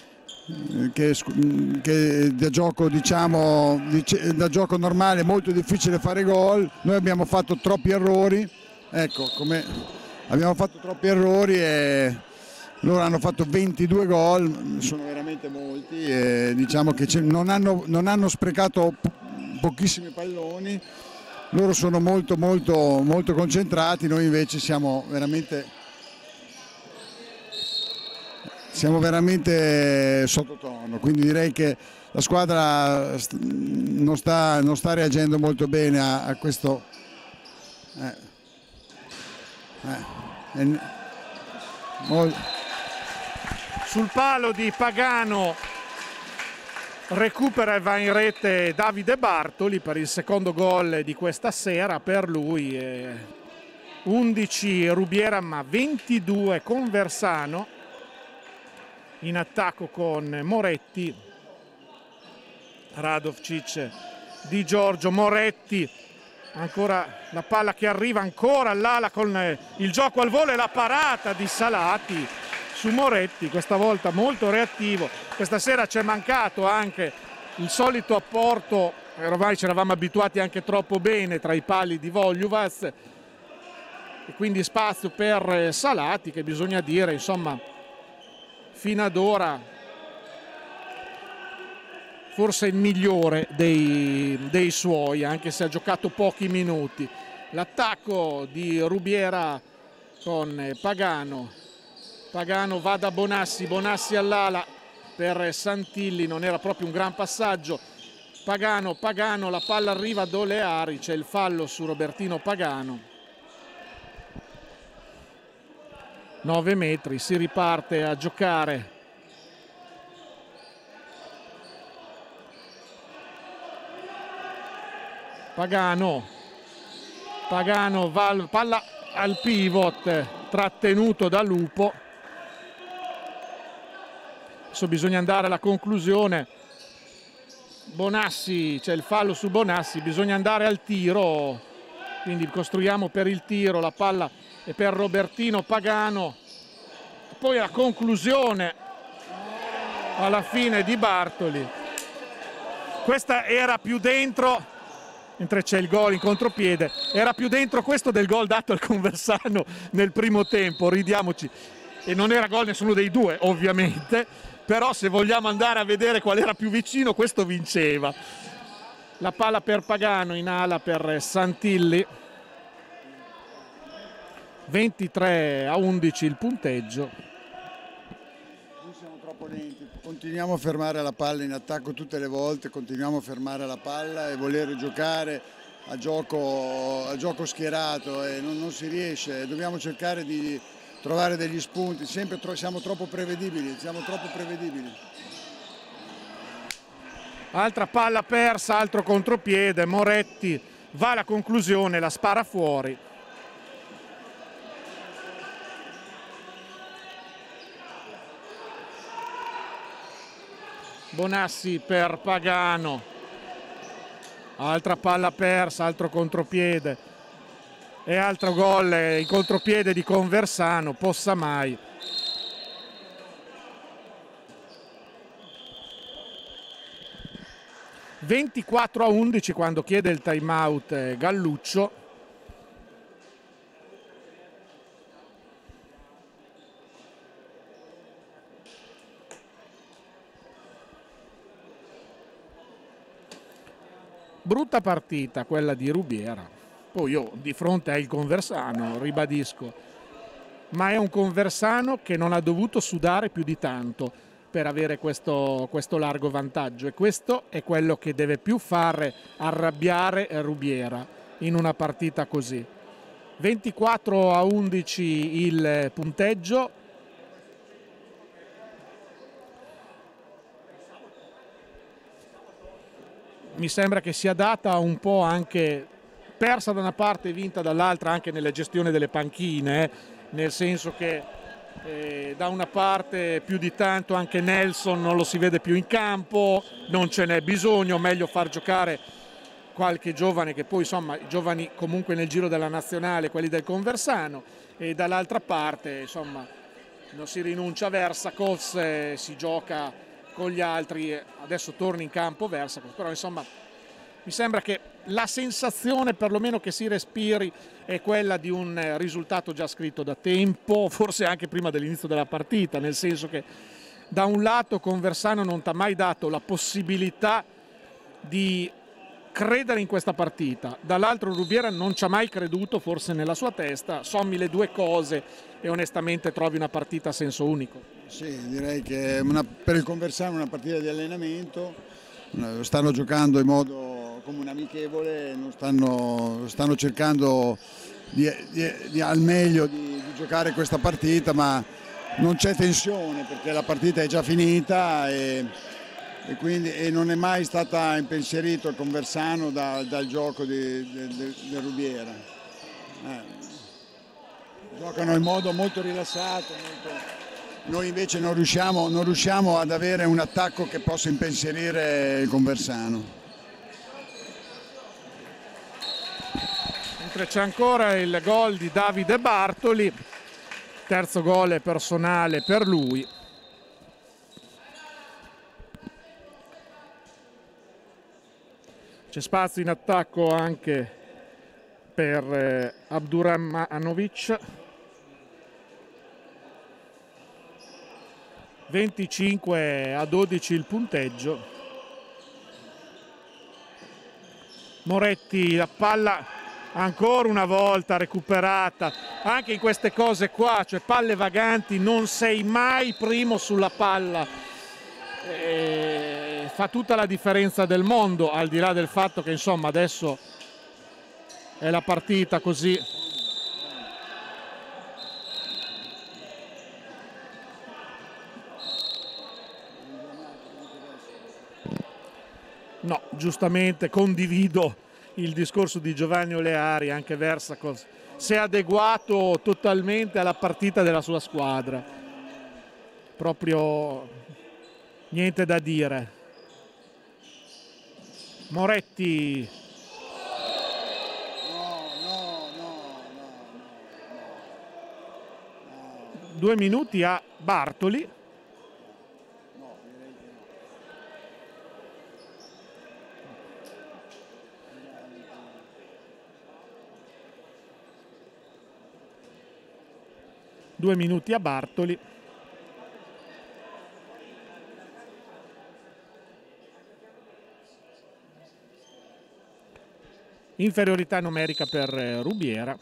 da gioco, diciamo, da gioco normale è molto difficile fare gol. Noi abbiamo fatto troppi errori, ecco, abbiamo fatto troppi errori e loro hanno fatto 22 gol, sono veramente molti, e diciamo che non hanno sprecato pochissimi palloni. Loro sono molto concentrati, noi invece siamo veramente sottotono, quindi direi che la squadra non sta reagendo molto bene a questo. Sul palo di Pagano recupera e va in rete Davide Bartoli per il secondo gol di questa sera per lui. 11 Rubiera ma 22 Conversano, in attacco con Moretti, Radovcic, Di Giorgio, Moretti, ancora la palla che arriva ancora all'ala con il gioco al volo e la parata di Salati su Moretti, questa volta molto reattivo. Questa sera ci è mancato anche il solito apporto, ormai ci eravamo abituati anche troppo bene, tra i pali di Vogliuvaz, e quindi spazio per Salati, che bisogna dire, insomma, fino ad ora forse il migliore dei suoi, anche se ha giocato pochi minuti. L'attacco di Rubiera con Pagano va da Bonassi all'ala per Santilli, non era proprio un gran passaggio. Pagano, la palla arriva ad Oleari, c'è il fallo su Robertino Pagano. 9 metri, si riparte a giocare. Pagano va palla al pivot, trattenuto da Lupo. Adesso bisogna andare alla conclusione. Bonassi, c'è il fallo su Bonassi, bisogna andare al tiro, quindi costruiamo per il tiro, la palla è per Robertino Pagano, poi la conclusione alla fine di Bartoli. Questa era più dentro, mentre c'è il gol in contropiede, era più dentro questo del gol dato al Conversano nel primo tempo, ridiamoci, e non era gol nessuno dei due ovviamente, però se vogliamo andare a vedere qual era più vicino, questo vinceva. La palla per Pagano, in ala per Santilli. 23-11 il punteggio. Noi siamo troppo lenti, continuiamo a fermare la palla in attacco tutte le volte, continuiamo a fermare la palla e voler giocare a gioco schierato e non si riesce. Dobbiamo cercare di trovare degli spunti, sempre siamo troppo prevedibili, Altra palla persa, altro contropiede, Moretti va alla conclusione, la spara fuori. Bonassi per Pagano, altra palla persa, altro contropiede e altro gol in contropiede di Conversano. Possamai. (24-11) quando chiede il time out Galluccio. Brutta partita quella di Rubiera. Poi io di fronte al Conversano, ribadisco, ma è un Conversano che non ha dovuto sudare più di tanto per avere questo largo vantaggio, e questo è quello che deve più fare arrabbiare Rubiera in una partita così. 24-11 il punteggio. Mi sembra che sia data un po' anche persa da una parte e vinta dall'altra anche nella gestione delle panchine, nel senso che da una parte più di tanto anche Nelson non lo si vede più in campo, non ce n'è bisogno, meglio far giocare qualche giovane, che poi insomma i giovani comunque nel giro della nazionale, quelli del Conversano, e dall'altra parte insomma non si rinuncia a Versakos, si gioca con gli altri, adesso torna in campo Versakos, però insomma mi sembra che la sensazione perlomeno che si respiri è quella di un risultato già scritto da tempo, forse anche prima dell'inizio della partita, nel senso che da un lato Conversano non ti ha mai dato la possibilità di credere in questa partita, dall'altro Rubiera non ci ha mai creduto, forse nella sua testa. Sommi le due cose e onestamente trovi una partita a senso unico. Sì, direi che per il Conversano è una partita di allenamento, stanno giocando in modo come un amichevole, non stanno cercando al meglio di giocare questa partita, ma non c'è tensione perché la partita è già finita e non è mai stata impensierito il Conversano dal gioco di Rubiera. Giocano in modo molto rilassato, noi invece non riusciamo ad avere un attacco che possa impensierire il Conversano. Mentre c'è ancora il gol di Davide Bartoli, terzo gol personale per lui. C'è spazio in attacco anche per Abdurahmanovic. 25-12 il punteggio. Moretti, la palla ancora una volta recuperata. Anche in queste cose qua, cioè palle vaganti, non sei mai primo sulla palla. Fa tutta la differenza del mondo, al di là del fatto che insomma adesso è la partita così. No, giustamente condivido il discorso di Giovanni Oleari, anche Versakos si è adeguato totalmente alla partita della sua squadra, proprio niente da dire. Moretti, No. 2 minuti a Bartoli. Due minuti a Bartoli. Inferiorità numerica per Rubiera.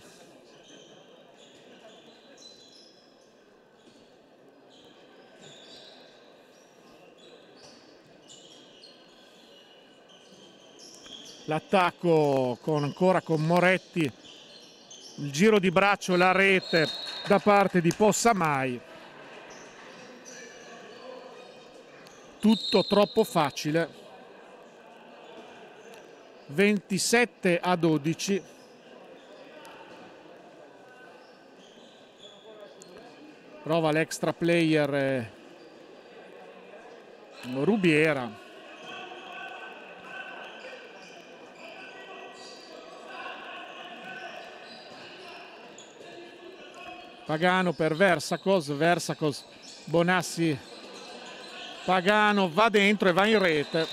L'attacco ancora con Moretti, il giro di braccio, la rete da parte di Possamai. Tutto troppo facile. 27-12. Prova l'extra player Rubiera. Pagano per Versakos, Bonassi, Pagano va dentro e va in rete.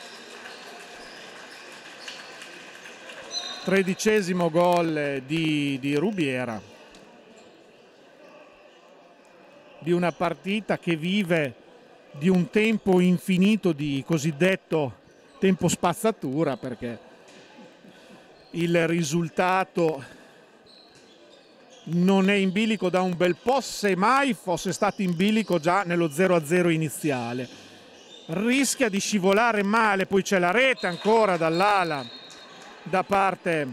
13° gol di Rubiera, di una partita che vive di un tempo infinito di cosiddetto tempo spazzatura, perché il risultato non è in bilico da un bel po', se mai fosse stato in bilico già nello 0-0 iniziale. Rischia di scivolare male, poi c'è la rete ancora dall'ala da parte,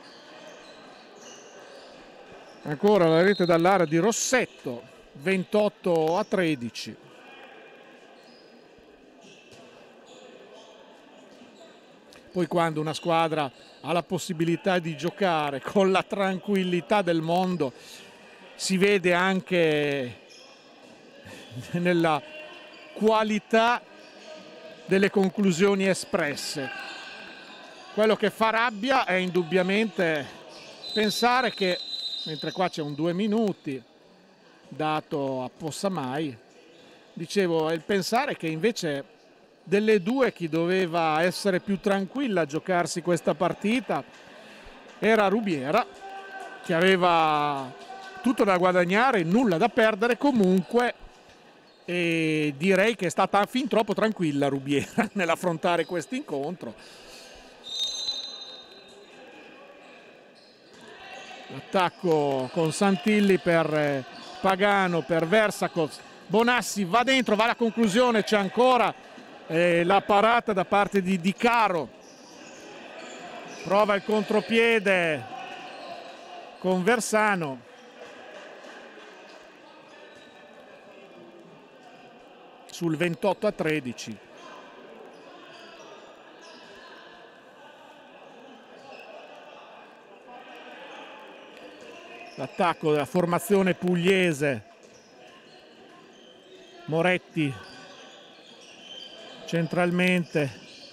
ancora la rete dall'area di Rossetto. 28-13. Poi quando una squadra ha la possibilità di giocare con la tranquillità del mondo, si vede anche nella qualità delle conclusioni espresse. Quello che fa rabbia è indubbiamente pensare che, mentre qua c'è un 2 minuti dato a Possamai, dicevo, è il pensare che invece delle due chi doveva essere più tranquilla a giocarsi questa partita era Rubiera, che aveva tutto da guadagnare, nulla da perdere comunque, e direi che è stata fin troppo tranquilla Rubiera nell'affrontare questo incontro. L'attacco con Santilli per Pagano, per Versakos, Bonassi va dentro, va alla conclusione, c'è ancora la parata da parte di Di Caro, prova il contropiede con Versano, sul 28-13. L'attacco della formazione pugliese, Moretti centralmente,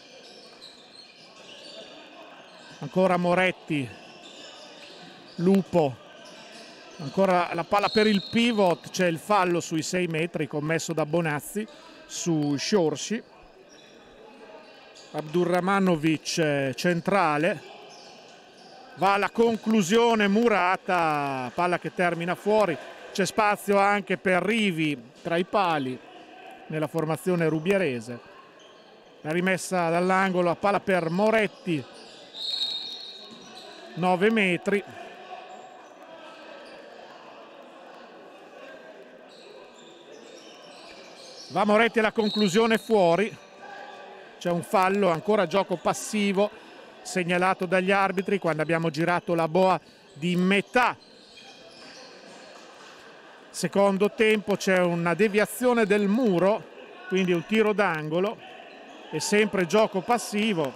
ancora Moretti, Lupo, ancora la palla per il pivot, c'è il fallo sui 6 metri commesso da Bonazzi su Sciorci. Abdurrahmanovic centrale, va alla conclusione Murata, palla che termina fuori, c'è spazio anche per Rivi tra i pali nella formazione rubierese. La rimessa dall'angolo, la palla per Moretti, 9 metri. Va Moretti alla conclusione fuori, c'è un fallo, ancora gioco passivo segnalato dagli arbitri quando abbiamo girato la boa di metà secondo tempo. C'è una deviazione del muro, quindi un tiro d'angolo e sempre gioco passivo.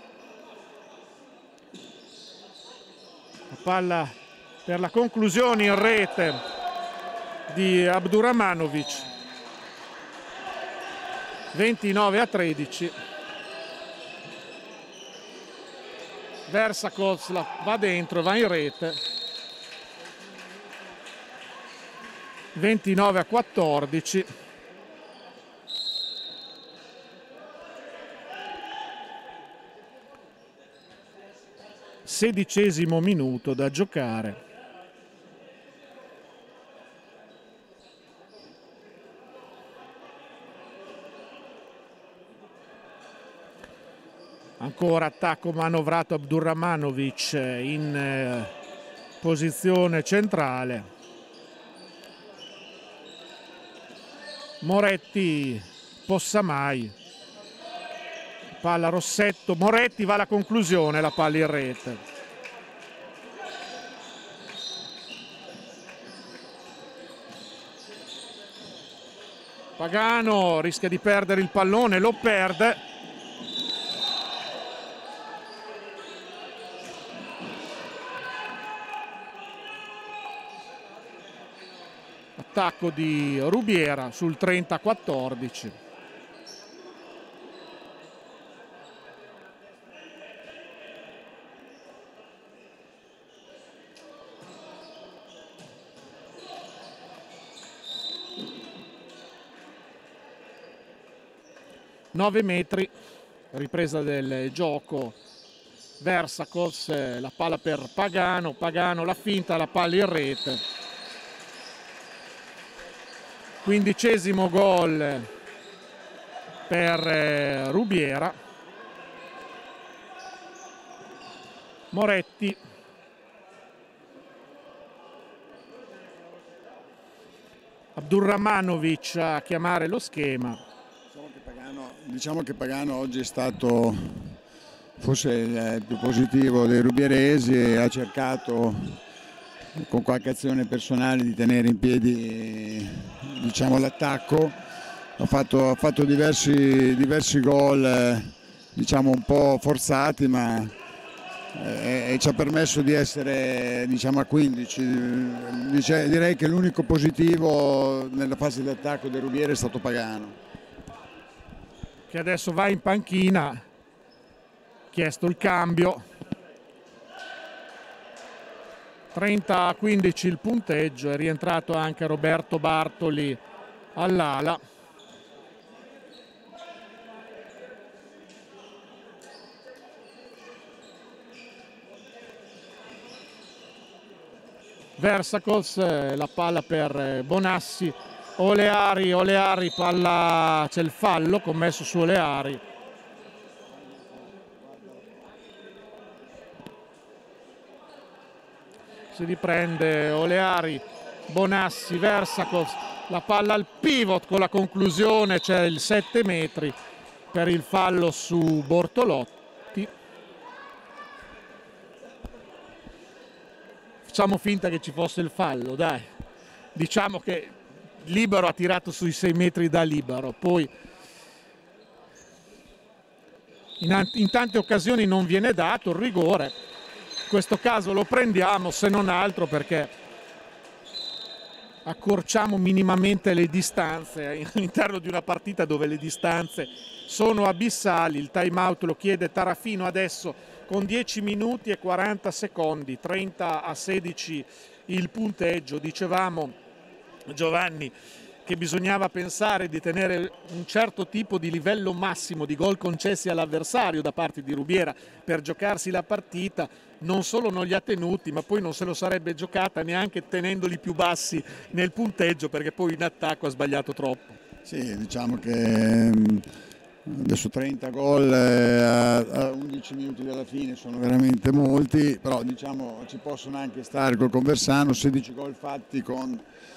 La palla per la conclusione in rete di Abdurrahmanovic, 29-13. Versakos va dentro, va in rete, 29-14. Sedicesimo minuto da giocare. Ancora attacco manovrato Abdurrahmanovic in posizione centrale. Moretti, Possamai, palla Rossetto, Moretti va alla conclusione, la palla in rete. Pagano rischia di perdere il pallone, lo perde. Attacco di Rubiera sul 30-14. Nove metri, ripresa del gioco. Versacos, la palla per Pagano, Pagano la finta, la palla in rete. 15° gol per Rubiera. Moretti. Abdurrahmanovic a chiamare lo schema. Diciamo che Pagano oggi è stato forse il più positivo dei rubieresi e ha cercato con qualche azione personale di tenere in piedi, diciamo, l'attacco. Ha fatto diversi gol, diciamo, un po' forzati, ma ci ha permesso di essere, diciamo, a 15. Direi che l'unico positivo nella fase di attacco del Rubiera è stato Pagano, che adesso va in panchina, chiesto il cambio. 30-15 il punteggio, è rientrato anche Roberto Bartoli all'ala. Versacos, la palla per Bonassi. Oleari, palla, c'è il fallo commesso su Oleari. Si riprende Oleari, Bonassi, Versacos, la palla al pivot con la conclusione, c'è il 7 metri per il fallo su Bortolotti. Facciamo finta che ci fosse il fallo, dai. Diciamo che Libero ha tirato sui 6 metri da libero, poi in tante occasioni non viene dato il rigore. In questo caso lo prendiamo, se non altro perché accorciamo minimamente le distanze all'interno di una partita dove le distanze sono abissali. Il time out lo chiede Tarafino adesso con 10 minuti e 40 secondi, 30-16 il punteggio. Dicevamo, Giovanni, che bisognava pensare di tenere un certo tipo di livello massimo di gol concessi all'avversario da parte di Rubiera per giocarsi la partita. Non solo non li ha tenuti, ma poi non se lo sarebbe giocata neanche tenendoli più bassi nel punteggio, perché poi in attacco ha sbagliato troppo. Sì, diciamo che adesso 30 gol a 11 minuti dalla fine sono veramente molti, però diciamo ci possono anche stare col Conversano, 16 gol fatti con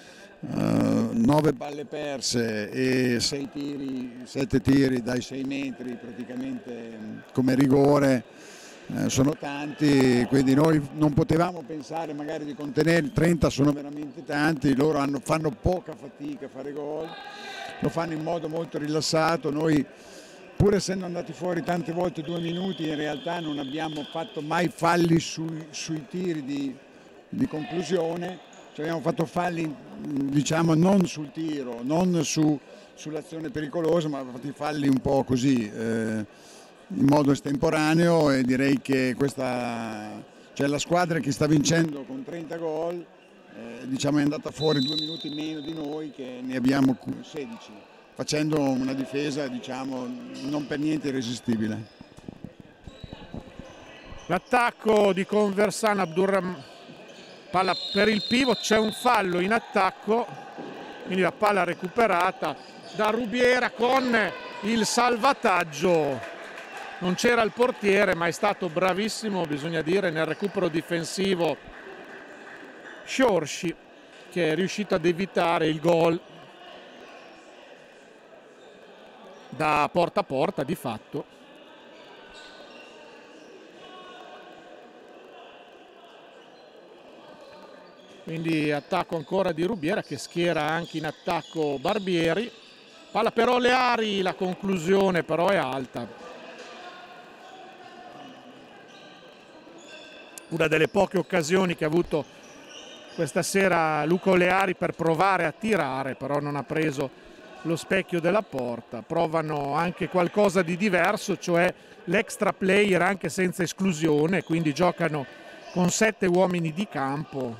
9 palle perse e 7 tiri dai 6 metri praticamente come rigore, sono tanti, quindi noi non potevamo pensare magari di contenere. 30 sono veramente tanti, loro fanno poca fatica a fare gol, lo fanno in modo molto rilassato. Noi, pur essendo andati fuori tante volte 2 minuti, in realtà non abbiamo fatto mai falli sui tiri di conclusione. Abbiamo fatto falli, diciamo, non sul tiro, non sull'azione pericolosa, ma abbiamo fatto i falli un po' così, in modo estemporaneo, e direi che questa, cioè la squadra che sta vincendo con 30 gol, diciamo, è andata fuori 2 minuti meno di noi che ne abbiamo 16, facendo una difesa, diciamo, non per niente irresistibile. L'attacco di Conversano, Abdurrahmanovic. Palla per il pivot, c'è un fallo in attacco, quindi la palla recuperata da Rubiera con il salvataggio. Non c'era il portiere, ma è stato bravissimo, bisogna dire, nel recupero difensivo Sciorci, che è riuscito ad evitare il gol da porta a porta di fatto. Quindi attacco ancora di Rubiera, che schiera anche in attacco Barbieri. Palla per Oleari, la conclusione però è alta. Una delle poche occasioni che ha avuto questa sera Luca Oleari per provare a tirare, però non ha preso lo specchio della porta. Provano anche qualcosa di diverso, cioè l'extra player anche senza esclusione, quindi giocano con 7 uomini di campo.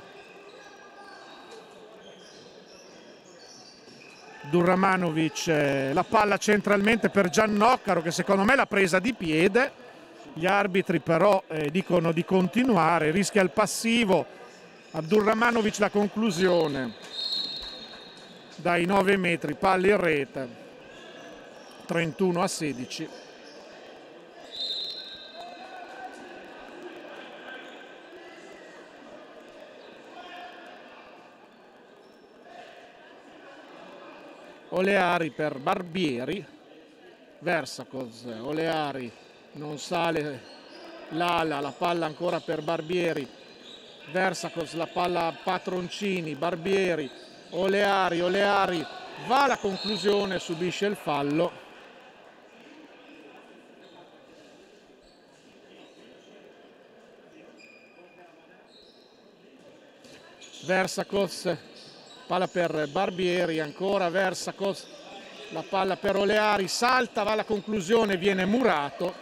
Durramanovic, la palla centralmente per Giannoccaro, che secondo me l'ha presa di piede. Gli arbitri però dicono di continuare, rischia il passivo. Abdurrahmanovic la conclusione dai 9 metri, palla in rete, 31-16. Oleari per Barbieri, Versakos, Oleari non sale l'ala, la palla ancora per Barbieri, Versakos, la palla a Patroncini, Barbieri, Oleari, Oleari va alla conclusione, subisce il fallo. Versakos, palla per Barbieri, ancora Versakos, la palla per Oleari, salta, va alla conclusione, viene murato.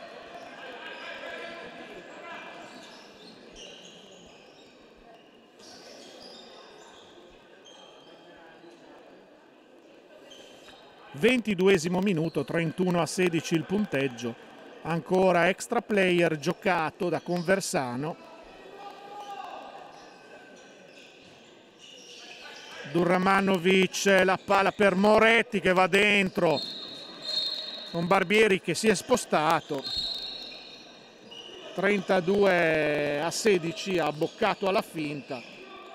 Ventiduesimo minuto, 31-16 il punteggio, ancora extra player giocato da Conversano. Durramanovic, la palla per Moretti che va dentro, con Barbieri che si è spostato. 32-16, ha boccato alla finta.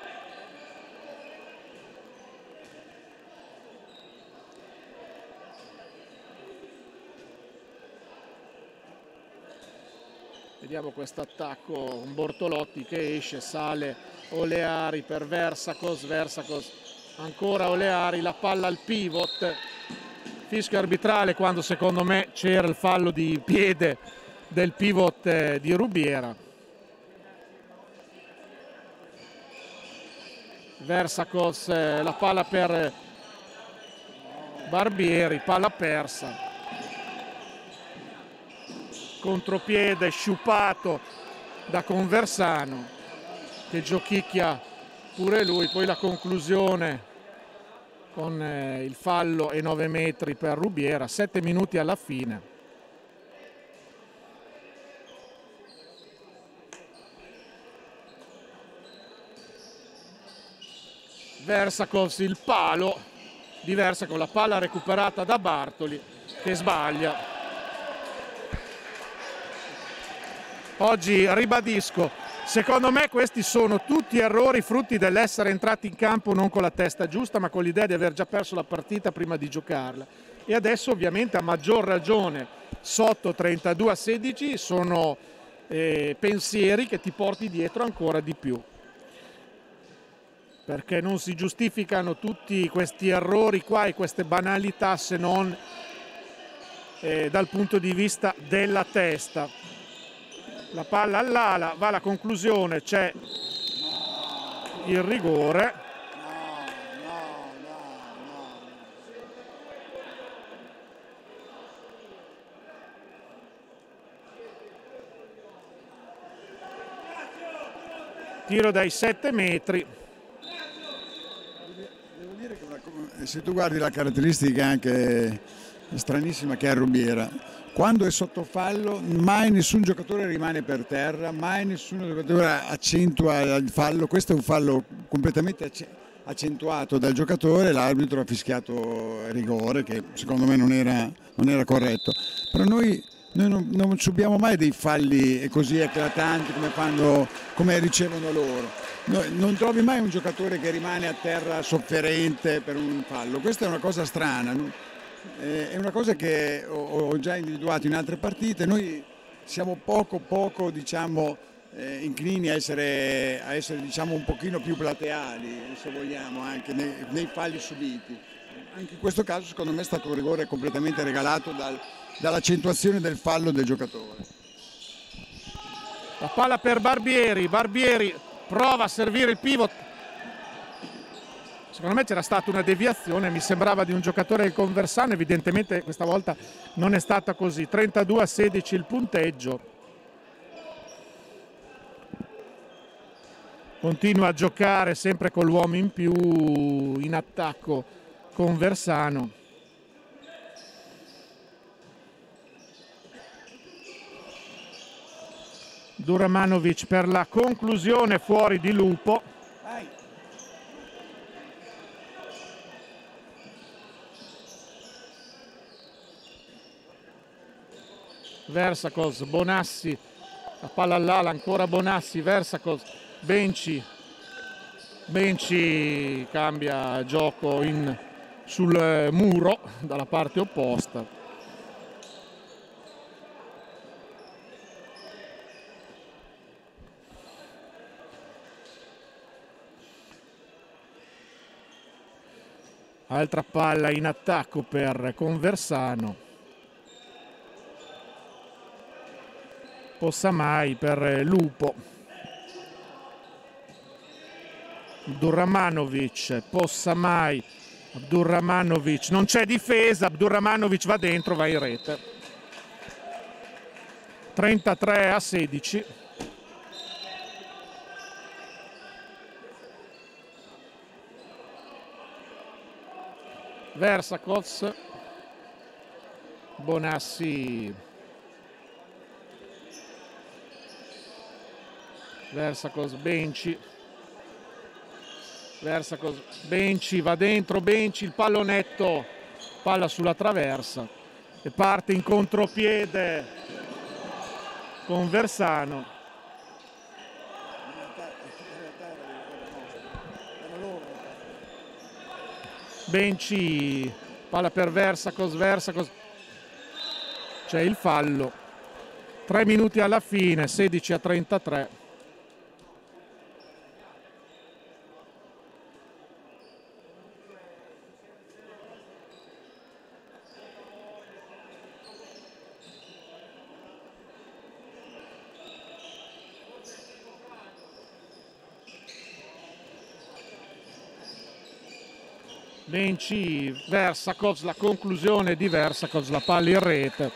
Vediamo questo attacco con Bortolotti che esce, sale Oleari per Versakos, Versakos ancora Oleari, la palla al pivot, fischio arbitrale quando secondo me c'era il fallo di piede del pivot di Rubiera. Versakos, la palla per Barbieri, palla persa. Contropiede sciupato da Conversano che giochicchia pure lui, poi la conclusione con il fallo e 9 metri per Rubiera, 7 minuti alla fine. Versakos, il palo di Versakos, la palla recuperata da Bartoli che sbaglia. Oggi ribadisco, secondo me questi sono tutti errori frutti dell'essere entrati in campo non con la testa giusta, ma con l'idea di aver già perso la partita prima di giocarla. E adesso ovviamente a maggior ragione sotto 32-16 sono pensieri che ti porti dietro ancora di più. Perché non si giustificano tutti questi errori qua e queste banalità se non dal punto di vista della testa. La palla all'ala, va alla conclusione, c'è il rigore. Tiro dai 7 metri. Devo dire che se tu guardi la caratteristica anche stranissima che ha Rubiera, quando è sotto fallo mai nessun giocatore rimane per terra, mai nessun giocatore accentua il fallo. Questo è un fallo completamente accentuato dal giocatore, l'arbitro ha fischiato rigore che secondo me non era corretto, però noi non subiamo mai dei falli così eclatanti come ricevono loro. Non trovi mai un giocatore che rimane a terra sofferente per un fallo, questa è una cosa strana. È una cosa che ho già individuato in altre partite. Noi siamo poco diciamo, inclini a essere diciamo, un pochino più plateali, se vogliamo, anche nei falli subiti. Anche in questo caso secondo me è stato un rigore completamente regalato dall'accentuazione del fallo del giocatore. La palla per Barbieri, Barbieri prova a servire il pivot, Secondo me c'era stata una deviazione, mi sembrava di un giocatore del Conversano, evidentemente questa volta non è stata così. 32-16 il punteggio. Continua a giocare sempre con l'uomo in più in attacco Conversano. Duramanovic per la conclusione fuori di Lupo. Versakos, Bonassi, la palla all'ala, ancora Bonassi, Versakos, Benci cambia gioco sul muro dalla parte opposta. Altra palla in attacco per Conversano. Possamai per Lupo. Abdurrahmanovic, Possamai, Abdurrahmanovic, non c'è difesa, Abdurrahmanovic va dentro, va in rete. 33-16. Versakos, Bonassi, Versakos, Benci, Versakos, Benci, va dentro Benci, il pallonetto, palla sulla traversa e parte in contropiede Conversano. Benci, palla per Versakos, c'è il fallo. 3 minuti alla fine, 16-33. Benci, Versakos, la conclusione di Versakos, la palla in rete.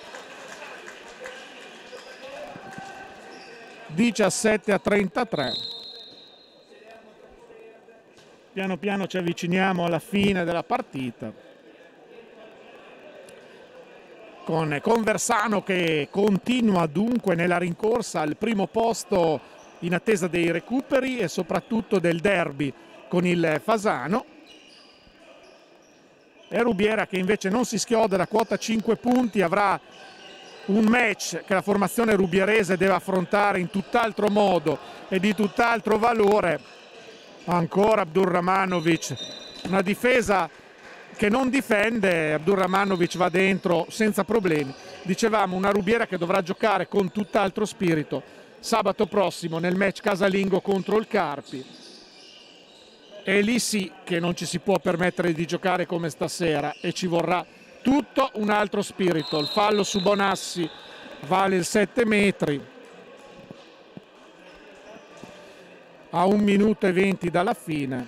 17-33. Piano piano ci avviciniamo alla fine della partita, con Conversano che continua dunque nella rincorsa al primo posto in attesa dei recuperi e soprattutto del derby con il Fasano. E Rubiera che invece non si schioda da quota 5 punti, avrà un match che la formazione rubierese deve affrontare in tutt'altro modo e di tutt'altro valore. Ancora Abdurrahmanovic, una difesa che non difende, Abdurrahmanovic va dentro senza problemi. Dicevamo una Rubiera che dovrà giocare con tutt'altro spirito sabato prossimo nel match casalingo contro il Carpi. E lì sì che non ci si può permettere di giocare come stasera e ci vorrà tutto un altro spirito. Il fallo su Bonassi vale il 7 metri. A 1 minuto e 20 dalla fine.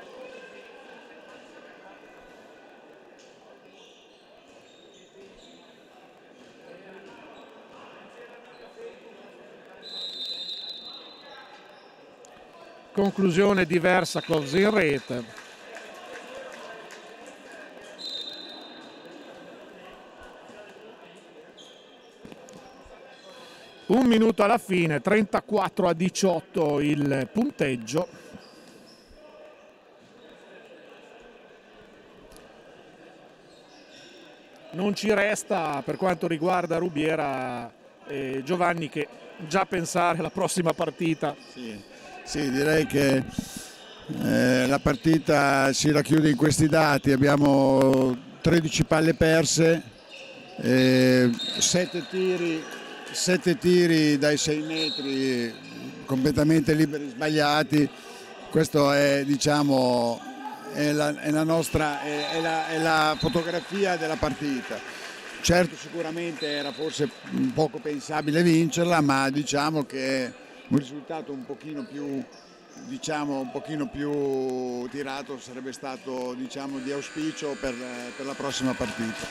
Conclusione di Versakos in rete. Un minuto alla fine, 34-18 il punteggio. Non ci resta per quanto riguarda Rubiera e Giovanni che già pensare alla prossima partita. Sì, direi che la partita si racchiude in questi dati. Abbiamo 13 palle perse, 7 tiri dai 6 metri completamente liberi, sbagliati. Questo è, diciamo, è la fotografia della partita. Certo, sicuramente era forse poco pensabile vincerla, ma diciamo che un risultato un pochino più diciamo un pochino più tirato sarebbe stato, diciamo, di auspicio per la prossima partita.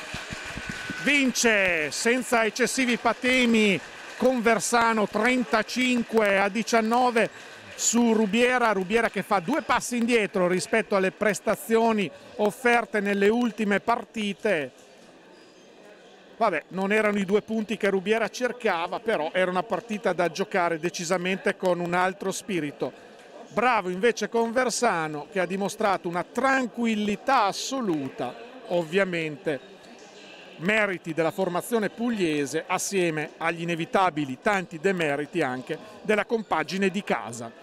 Vince senza eccessivi patemi Conversano 35-19 su Rubiera che fa 2 passi indietro rispetto alle prestazioni offerte nelle ultime partite. Vabbè, non erano i 2 punti che Rubiera cercava, però era una partita da giocare decisamente con un altro spirito. Bravo invece Conversano, che ha dimostrato una tranquillità assoluta, ovviamente meriti della formazione pugliese assieme agli inevitabili tanti demeriti anche della compagine di casa.